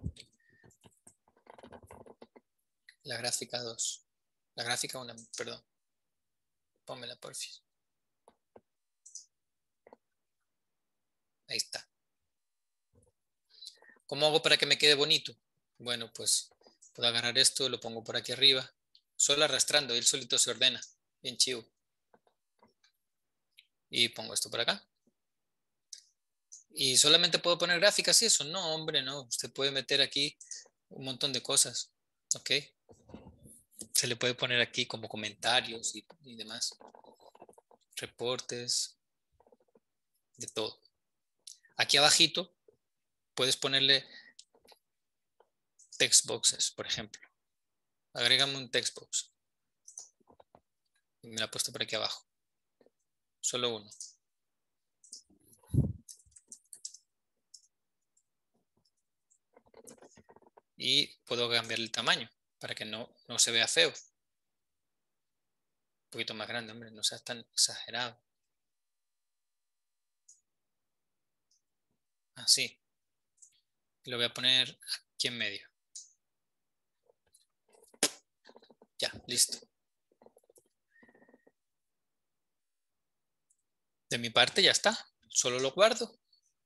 la gráfica dos. La gráfica uno, perdón. Pónmela, porfis. Ahí está. ¿Cómo hago para que me quede bonito? Bueno, pues puedo agarrar esto, lo pongo por aquí arriba. Solo arrastrando, él solito se ordena. Bien chivo. Y pongo esto por acá. ¿Y solamente puedo poner gráficas y eso? No, hombre, no. Usted puede meter aquí un montón de cosas. ¿Ok? Se le puede poner aquí como comentarios y, y demás. Reportes. De todo. Aquí abajito puedes ponerle text boxes, por ejemplo. Agrégame un text box. Y me la he puesto por aquí abajo. Solo uno. Y puedo cambiar el tamaño para que no, no se vea feo. Un poquito más grande, hombre, no seas tan exagerado. Así. Lo voy a poner aquí en medio. Ya, listo. De mi parte ya está. Solo lo guardo.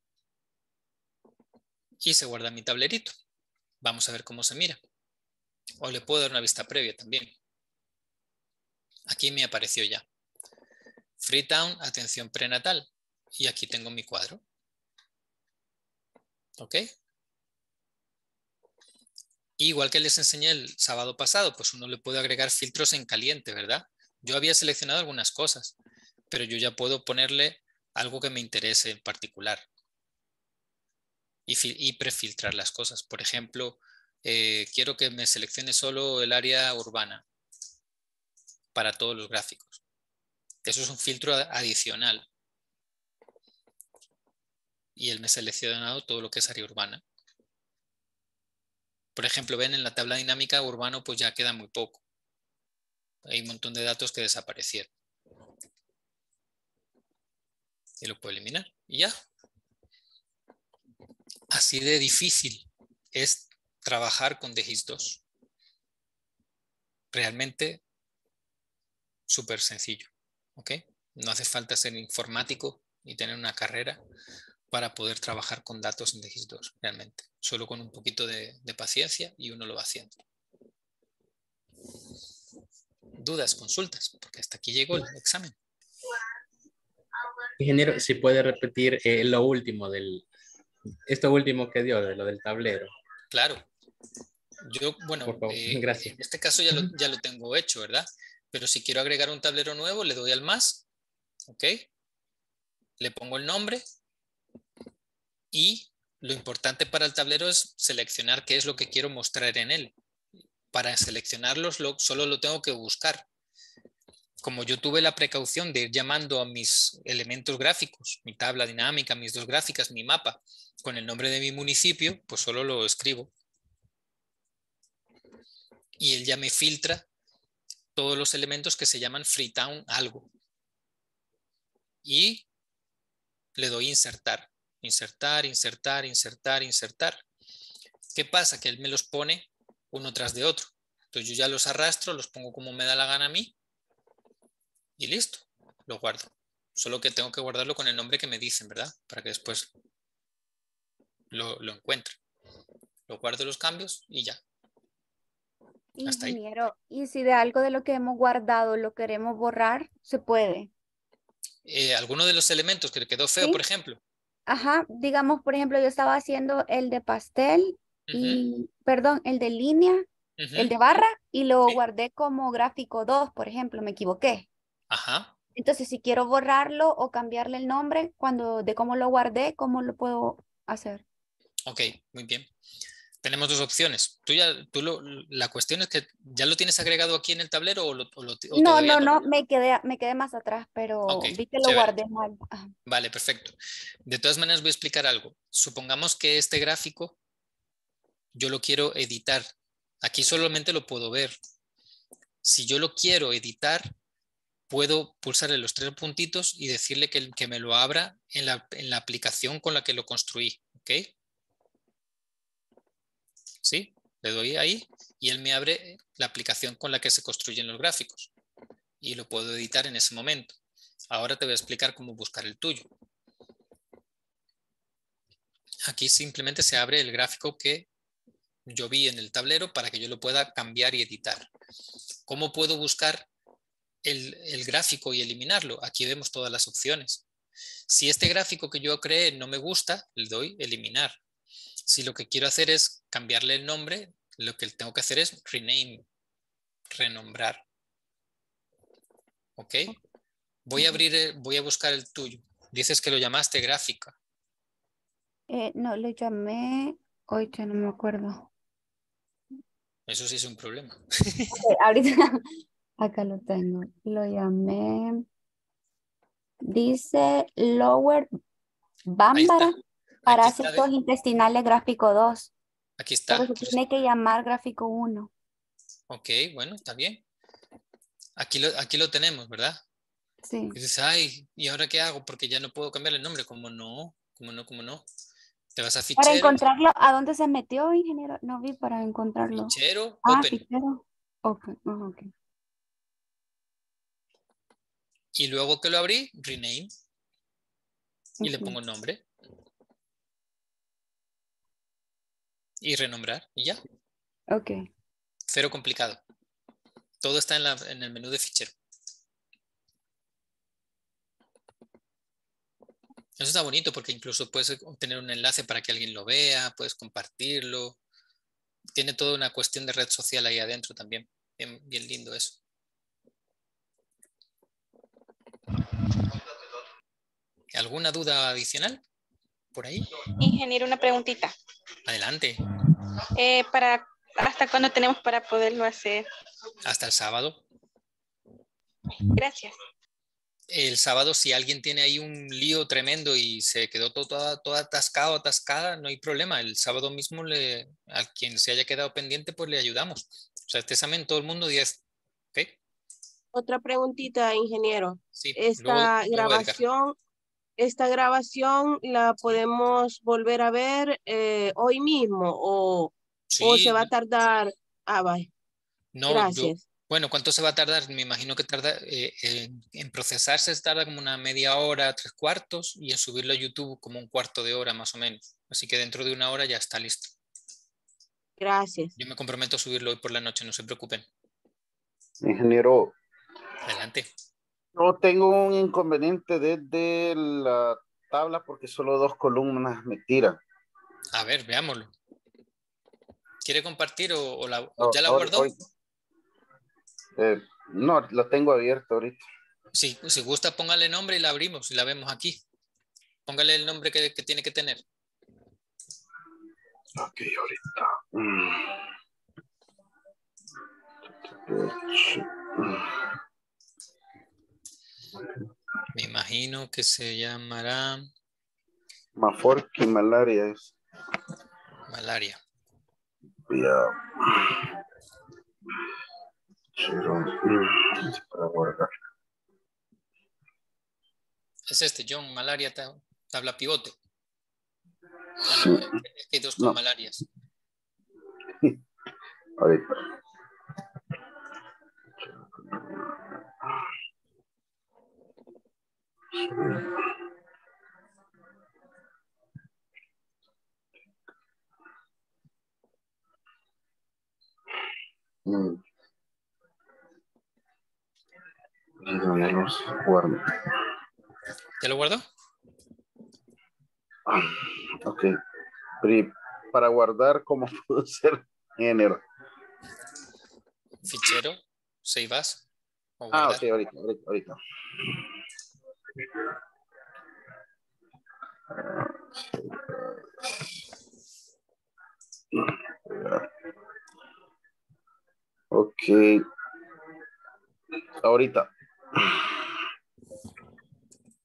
Y se guarda en mi tablerito. Vamos a ver cómo se mira. O le puedo dar una vista previa también. Aquí me apareció ya. Freetown, atención prenatal. Y aquí tengo mi cuadro. ¿Ok? Igual que les enseñé el sábado pasado, pues uno le puede agregar filtros en caliente, ¿verdad? Yo había seleccionado algunas cosas, pero yo ya puedo ponerle algo que me interese en particular. Y, y prefiltrar las cosas. Por ejemplo, eh, quiero que me seleccione solo el área urbana para todos los gráficos. Eso es un filtro adicional. Y él me ha seleccionado todo lo que es área urbana. Por ejemplo, ven en la tabla dinámica urbano, pues ya queda muy poco. Hay un montón de datos que desaparecieron. Y lo puedo eliminar. Y ya. Así de difícil es trabajar con D G I S dos. Realmente súper sencillo. ¿Ok? No hace falta ser informático y tener una carrera para poder trabajar con datos en D G I S dos. Realmente. Solo con un poquito de, de paciencia y uno lo va haciendo. Dudas, consultas, porque hasta aquí llegó el examen. Ingeniero, si puede repetir eh, lo último del, esto último que dio, de lo del tablero. Claro. Yo, bueno, Por favor, eh, gracias. en este caso ya lo, ya lo tengo hecho, ¿verdad? Pero si quiero agregar un tablero nuevo, le doy al más, ¿ok? Le pongo el nombre y lo importante para el tablero es seleccionar qué es lo que quiero mostrar en él. Para seleccionarlos lo, solo lo tengo que buscar. Como yo tuve la precaución de ir llamando a mis elementos gráficos, mi tabla dinámica, mis dos gráficas, mi mapa, con el nombre de mi municipio, pues solo lo escribo. Y él ya me filtra todos los elementos que se llaman Freetown algo. Y le doy insertar, insertar, insertar, insertar, insertar. ¿Qué pasa? Que él me los pone uno tras de otro. Entonces yo ya los arrastro, los pongo como me da la gana a mí y listo, lo guardo. Solo que tengo que guardarlo con el nombre que me dicen, ¿verdad? Para que después lo, lo encuentre. Lo guardo los cambios y ya. Hasta ahí. Ingeniero, y si de algo de lo que hemos guardado lo queremos borrar, se puede. Eh, ¿Alguno de los elementos que le quedó feo, ¿Sí? por ejemplo? Ajá, digamos, por ejemplo, yo estaba haciendo el de pastel y, uh-huh. perdón, el de línea, uh-huh. el de barra, y lo ¿Sí? guardé como gráfico dos, por ejemplo, me equivoqué. Ajá. Entonces, si quiero borrarlo o cambiarle el nombre cuando de cómo lo guardé, ¿cómo lo puedo hacer? Ok, muy bien. Tenemos dos opciones. Tú ya, tú lo, la cuestión es que ¿ya lo tienes agregado aquí en el tablero o, lo, o, lo, o no, todavía no? no? No, me quedé, me quedé más atrás, pero okay, vi que lo chévere. guardé mal. Ajá. Vale, perfecto. De todas maneras voy a explicar algo. Supongamos que este gráfico yo lo quiero editar. Aquí solamente lo puedo ver. Si yo lo quiero editar, puedo pulsarle los tres puntitos y decirle que, que me lo abra en la, en la aplicación con la que lo construí. ¿Ok? ¿Sí? Le doy ahí y él me abre la aplicación con la que se construyen los gráficos. Y lo puedo editar en ese momento. Ahora te voy a explicar cómo buscar el tuyo. Aquí simplemente se abre el gráfico que yo vi en el tablero para que yo lo pueda cambiar y editar. ¿Cómo puedo buscar el, el gráfico y eliminarlo? Aquí vemos todas las opciones. Si este gráfico que yo creé no me gusta, le doy eliminar. Si lo que quiero hacer es cambiarle el nombre, lo que tengo que hacer es rename, renombrar. ¿Ok? Voy a abrir, voy a buscar el tuyo. Dices que lo llamaste gráfica. Eh, no, lo llamé, hoy ya no me acuerdo. Eso sí es un problema. Okay, ahorita, acá lo tengo. Lo llamé, dice Lower Bambara para Aquí está, aspectos intestinales gráfico dos. Aquí está. Pero se Pues, tiene que llamar gráfico uno. ok, bueno, está bien. Aquí lo, aquí lo tenemos, ¿verdad? Sí. Y dices, ay, ¿y ahora qué hago? Porque ya no puedo cambiar el nombre. ¿Cómo no? ¿Cómo no? ¿Cómo no? Te vas a Para ficheros. encontrarlo, ¿a dónde se metió, ingeniero? No vi para encontrarlo. Fichero, ah, open. fichero. Okay. Oh, ok. Y luego que lo abrí, rename. Y le Okay. pongo nombre. Y renombrar. Y ya. Ok. Cero complicado. Todo está en, la, en el menú de fichero. Eso está bonito porque incluso puedes obtener un enlace para que alguien lo vea, puedes compartirlo. Tiene toda una cuestión de red social ahí adentro también. Bien, bien lindo eso. ¿Alguna duda adicional por ahí? Ingeniero, una preguntita. Adelante. Eh, para, ¿hasta cuándo tenemos para poderlo hacer? Hasta el sábado. Gracias. El sábado, si alguien tiene ahí un lío tremendo y se quedó todo, todo, todo atascado, atascada, no hay problema. El sábado mismo, le, a quien se haya quedado pendiente, pues le ayudamos. O sea, este examen todo el mundo diez. ¿Ok? Otra preguntita, ingeniero. Sí, Esta luego, luego Edgar. grabación, esta grabación la podemos volver a ver eh, hoy mismo o, Sí, o se va a tardar. Ah, vaya. no, yo, Gracias. bueno, ¿cuánto se va a tardar? Me imagino que tarda, eh, en, en procesarse se tarda como una media hora, tres cuartos, y en subirlo a YouTube como un cuarto de hora más o menos. Así que dentro de una hora ya está listo. Gracias. Yo me comprometo a subirlo hoy por la noche, no se preocupen. Ingeniero. Adelante. No tengo un inconveniente desde la tabla porque solo dos columnas me tiran. A ver, veámoslo. ¿Quiere compartir o, o, la, o No, ya la ahorita, guardó? ahorita. Eh, no, lo tengo abierto ahorita. Si, si gusta, póngale nombre y la abrimos y la vemos aquí. Póngale el nombre que, que tiene que tener. Ok, ahorita. Mm. Me imagino que se llamará... Maforki malaria es. Malaria. Ya. Para guardar. Es este, John, malaria, tab tabla pivote. Sí. Ah, no, es que hay dos con No. malarias. Ahorita. Mm. ¿Y dónde los guardo? ¿Ya lo guardó? Ah, ok. Pero para guardar, ¿cómo puedo hacer género? Fichero, save as. O Ah, guardar. ok, ahorita, ahorita, ahorita. Ok. Ahorita.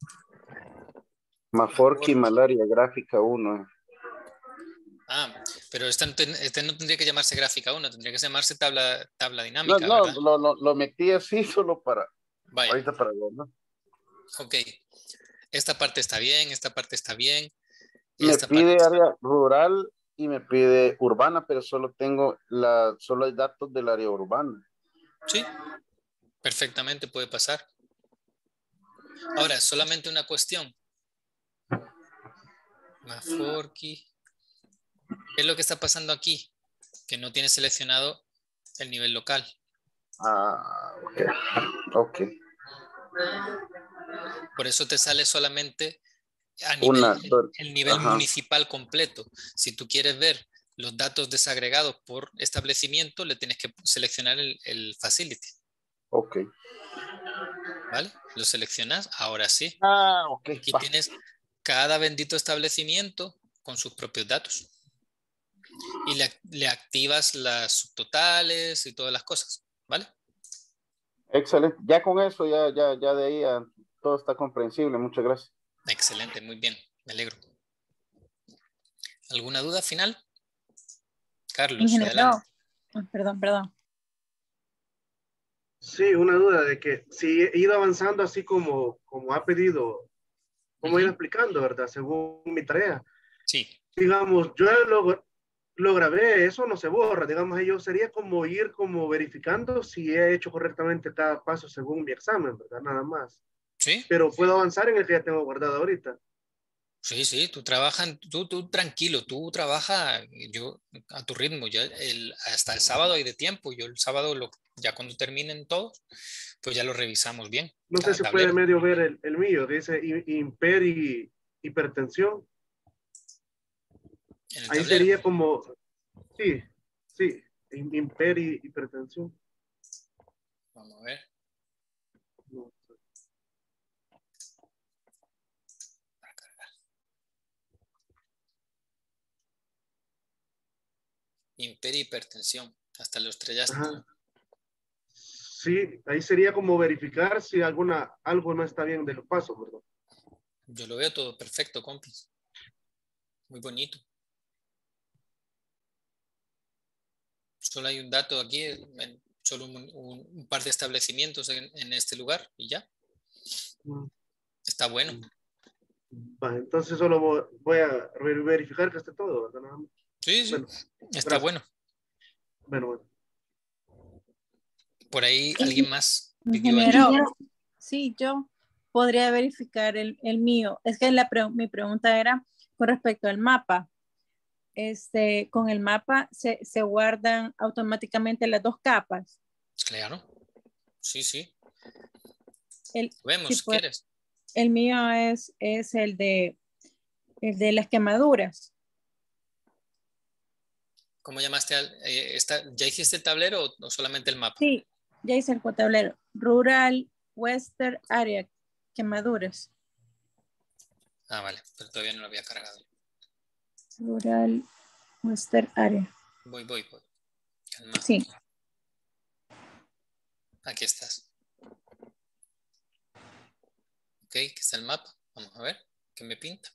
Maforki malaria gráfica uno. Ah, Pero este no, ten, este no tendría que llamarse gráfica uno, tendría que llamarse tabla, tabla No, dinámica, no, ¿verdad? lo, lo, lo metí así solo para, Vaya. ahorita para ver, ¿no? Ok, esta parte está bien, esta parte está bien. Me Esta pide parte... área rural y me pide urbana, pero solo tengo la, solo hay datos del área urbana. Sí, perfectamente puede pasar. Ahora, solamente una cuestión. Maforky. ¿Qué es lo que está pasando aquí? Que no tiene seleccionado el nivel local. Ah, ok. Ok. Por eso te sale solamente a nivel, Una, el, dos, el nivel ajá. municipal completo. Si tú quieres ver los datos desagregados por establecimiento, le tienes que seleccionar el, el facility. Ok. ¿Vale? Lo seleccionas, ahora sí. Ah, ok. Aquí Va. tienes cada bendito establecimiento con sus propios datos. Y le, le activas las subtotales y todas las cosas, ¿vale? Excelente. Ya con eso, ya, ya, ya de ahí ya todo está comprensible. Muchas gracias. Excelente, muy bien, me alegro. ¿Alguna duda final? Carlos, Ingeniero, adelante. perdón, perdón. Sí, una duda de que si he ido avanzando así como, como ha pedido, como Uh-huh. he ido explicando, ¿verdad? Según mi tarea. Sí. Digamos, yo lo, lo grabé, eso no se borra, digamos, yo sería como ir como verificando si he hecho correctamente cada paso según mi examen, ¿verdad? Nada más. Sí. Pero puedo avanzar en el que ya tengo guardado ahorita. Sí, sí, tú trabajas, tú, tú tranquilo, tú trabajas yo, a tu ritmo. Ya el, hasta el sábado hay de tiempo. Yo el sábado, lo, ya cuando terminen todos, pues ya lo revisamos bien. No sé Cada si puede tablero. medio ver el, el mío, que dice imper y hipertensión. En el Ahí tablero. sería como, sí, sí, imper y hipertensión. Vamos a ver. No. Imper y hipertensión. Hasta lo estrellaste. Ajá. Sí, ahí sería como verificar si alguna, algo no está bien de los pasos, ¿verdad? Yo lo veo todo perfecto, compis. Muy bonito. Solo hay un dato aquí, en, solo un, un, un par de establecimientos en, en este lugar y ya. Mm. Está bueno. Va, entonces solo voy, voy a verificar que esté todo, ¿verdad? Nada más. Sí, sí. Bueno, está gracias. bueno. Bueno, bueno. Por ahí alguien más pidió Ingeniero, sí, yo podría verificar el, el mío. Es que la pre mi pregunta era con respecto al mapa. Este, con el mapa se, se guardan automáticamente las dos capas. Claro. Sí, sí. El, Vemos, si si puede, quieres. El mío es, es el, de, el de las quemaduras. ¿Cómo llamaste al, eh, está, ¿ya hiciste el tablero o, o solamente el mapa? Sí, ya hice el tablero. Rural, Western Area, quemaduras. Ah, vale, pero todavía no lo había cargado. Rural, Western Area. Voy, voy, voy. Calma. Sí. Aquí estás. Ok, aquí está el mapa. Vamos a ver qué me pinta.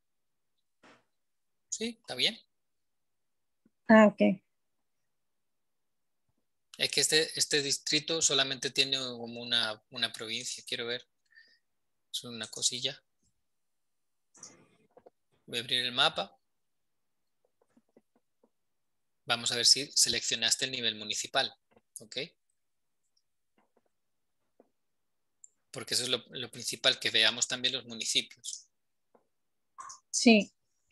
Sí, está bien. Ah, ok. Es que este, este distrito solamente tiene como una, una provincia. Quiero ver. Es una cosilla. Voy a abrir el mapa. Vamos a ver si seleccionaste el nivel municipal. ¿Ok? Porque eso es lo, lo principal, que veamos también los municipios. Sí.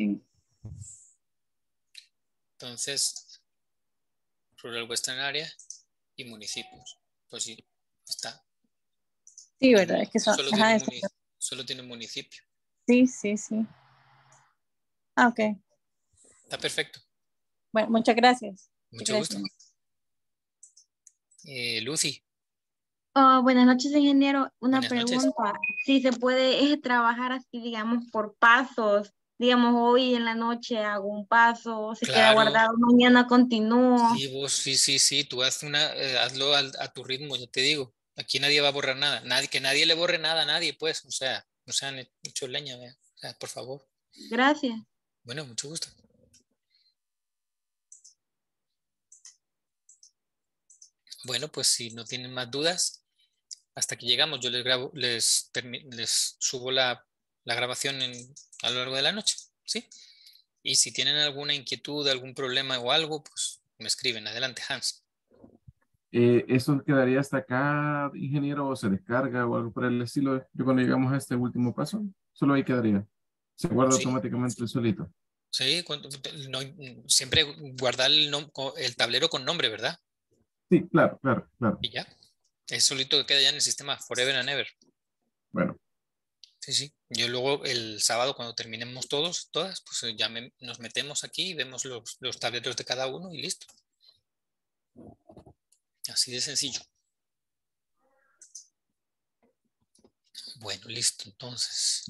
Entonces, Rural Western Area y municipios. Pues sí, está. Sí, ¿verdad? Es que son, Solo, ajá, tiene un es- municipio, solo tiene un municipio. sí, sí, sí. Ah, ok. Está perfecto. Bueno, muchas gracias. Mucho Gracias. gusto. Eh, Lucy. Oh, buenas noches, ingeniero. Una Buenas noches. pregunta. Si se puede eh, trabajar así, digamos, por pasos. Digamos, hoy en la noche hago un paso, se queda Claro. guardado, mañana continúo. Sí, vos, sí, sí, sí. Tú haz una, eh, hazlo al- a tu ritmo, yo te digo. Aquí nadie va a borrar nada. Nadie, que nadie le borre nada a nadie, pues. O sea, no sean hecho leña, vea. O sea, por favor. Gracias. Bueno, mucho gusto. Bueno, pues si no tienen más dudas, hasta que llegamos yo les grabo, les, les subo la, la grabación en, a lo largo de la noche, ¿sí? Y si tienen alguna inquietud, algún problema o algo, pues me escriben. Adelante, Hans. Eh, ¿Eso quedaría hasta acá, ingeniero, o se descarga o algo por el estilo? Yo cuando llegamos a este último paso, solo ahí quedaría. Se guarda Sí. automáticamente solito. Sí, cuando, no, siempre guardar el, nom- el tablero con nombre, ¿verdad? Sí, claro, claro, claro. Y ya. Es solito que queda ya en el sistema, forever and ever. Bueno. Sí, sí. Yo luego el sábado, cuando terminemos todos, todas, pues ya me- nos metemos aquí y vemos los, los tableros de cada uno y listo. Así de sencillo. Bueno, listo. Entonces,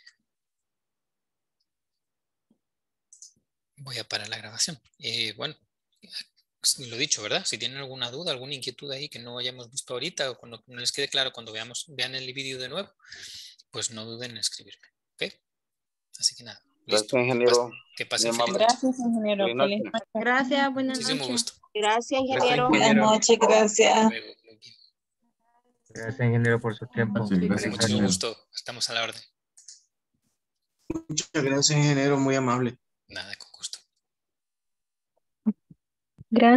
voy a parar la grabación. Eh, bueno, lo dicho, ¿verdad? Si tienen alguna duda, alguna inquietud ahí que no hayamos visto ahorita o cuando no les quede claro cuando veamos, vean el vídeo de nuevo, pues no duden en escribirme. ¿Ok? Así que nada. Listo. Gracias, ingeniero. Que pasen Muy feliz amable. noche. Gracias, ingeniero. Feliz noche. Feliz noche. Gracias, buenas Muchísimo noches. gusto. Gracias, ingeniero. Buenas noches, gracias. Luego, muy bien. Gracias, ingeniero, por su tiempo. Sí, gracias, Mucho ingeniero. gusto. Estamos a la orden. Muchas gracias, ingeniero, muy amable. Nada.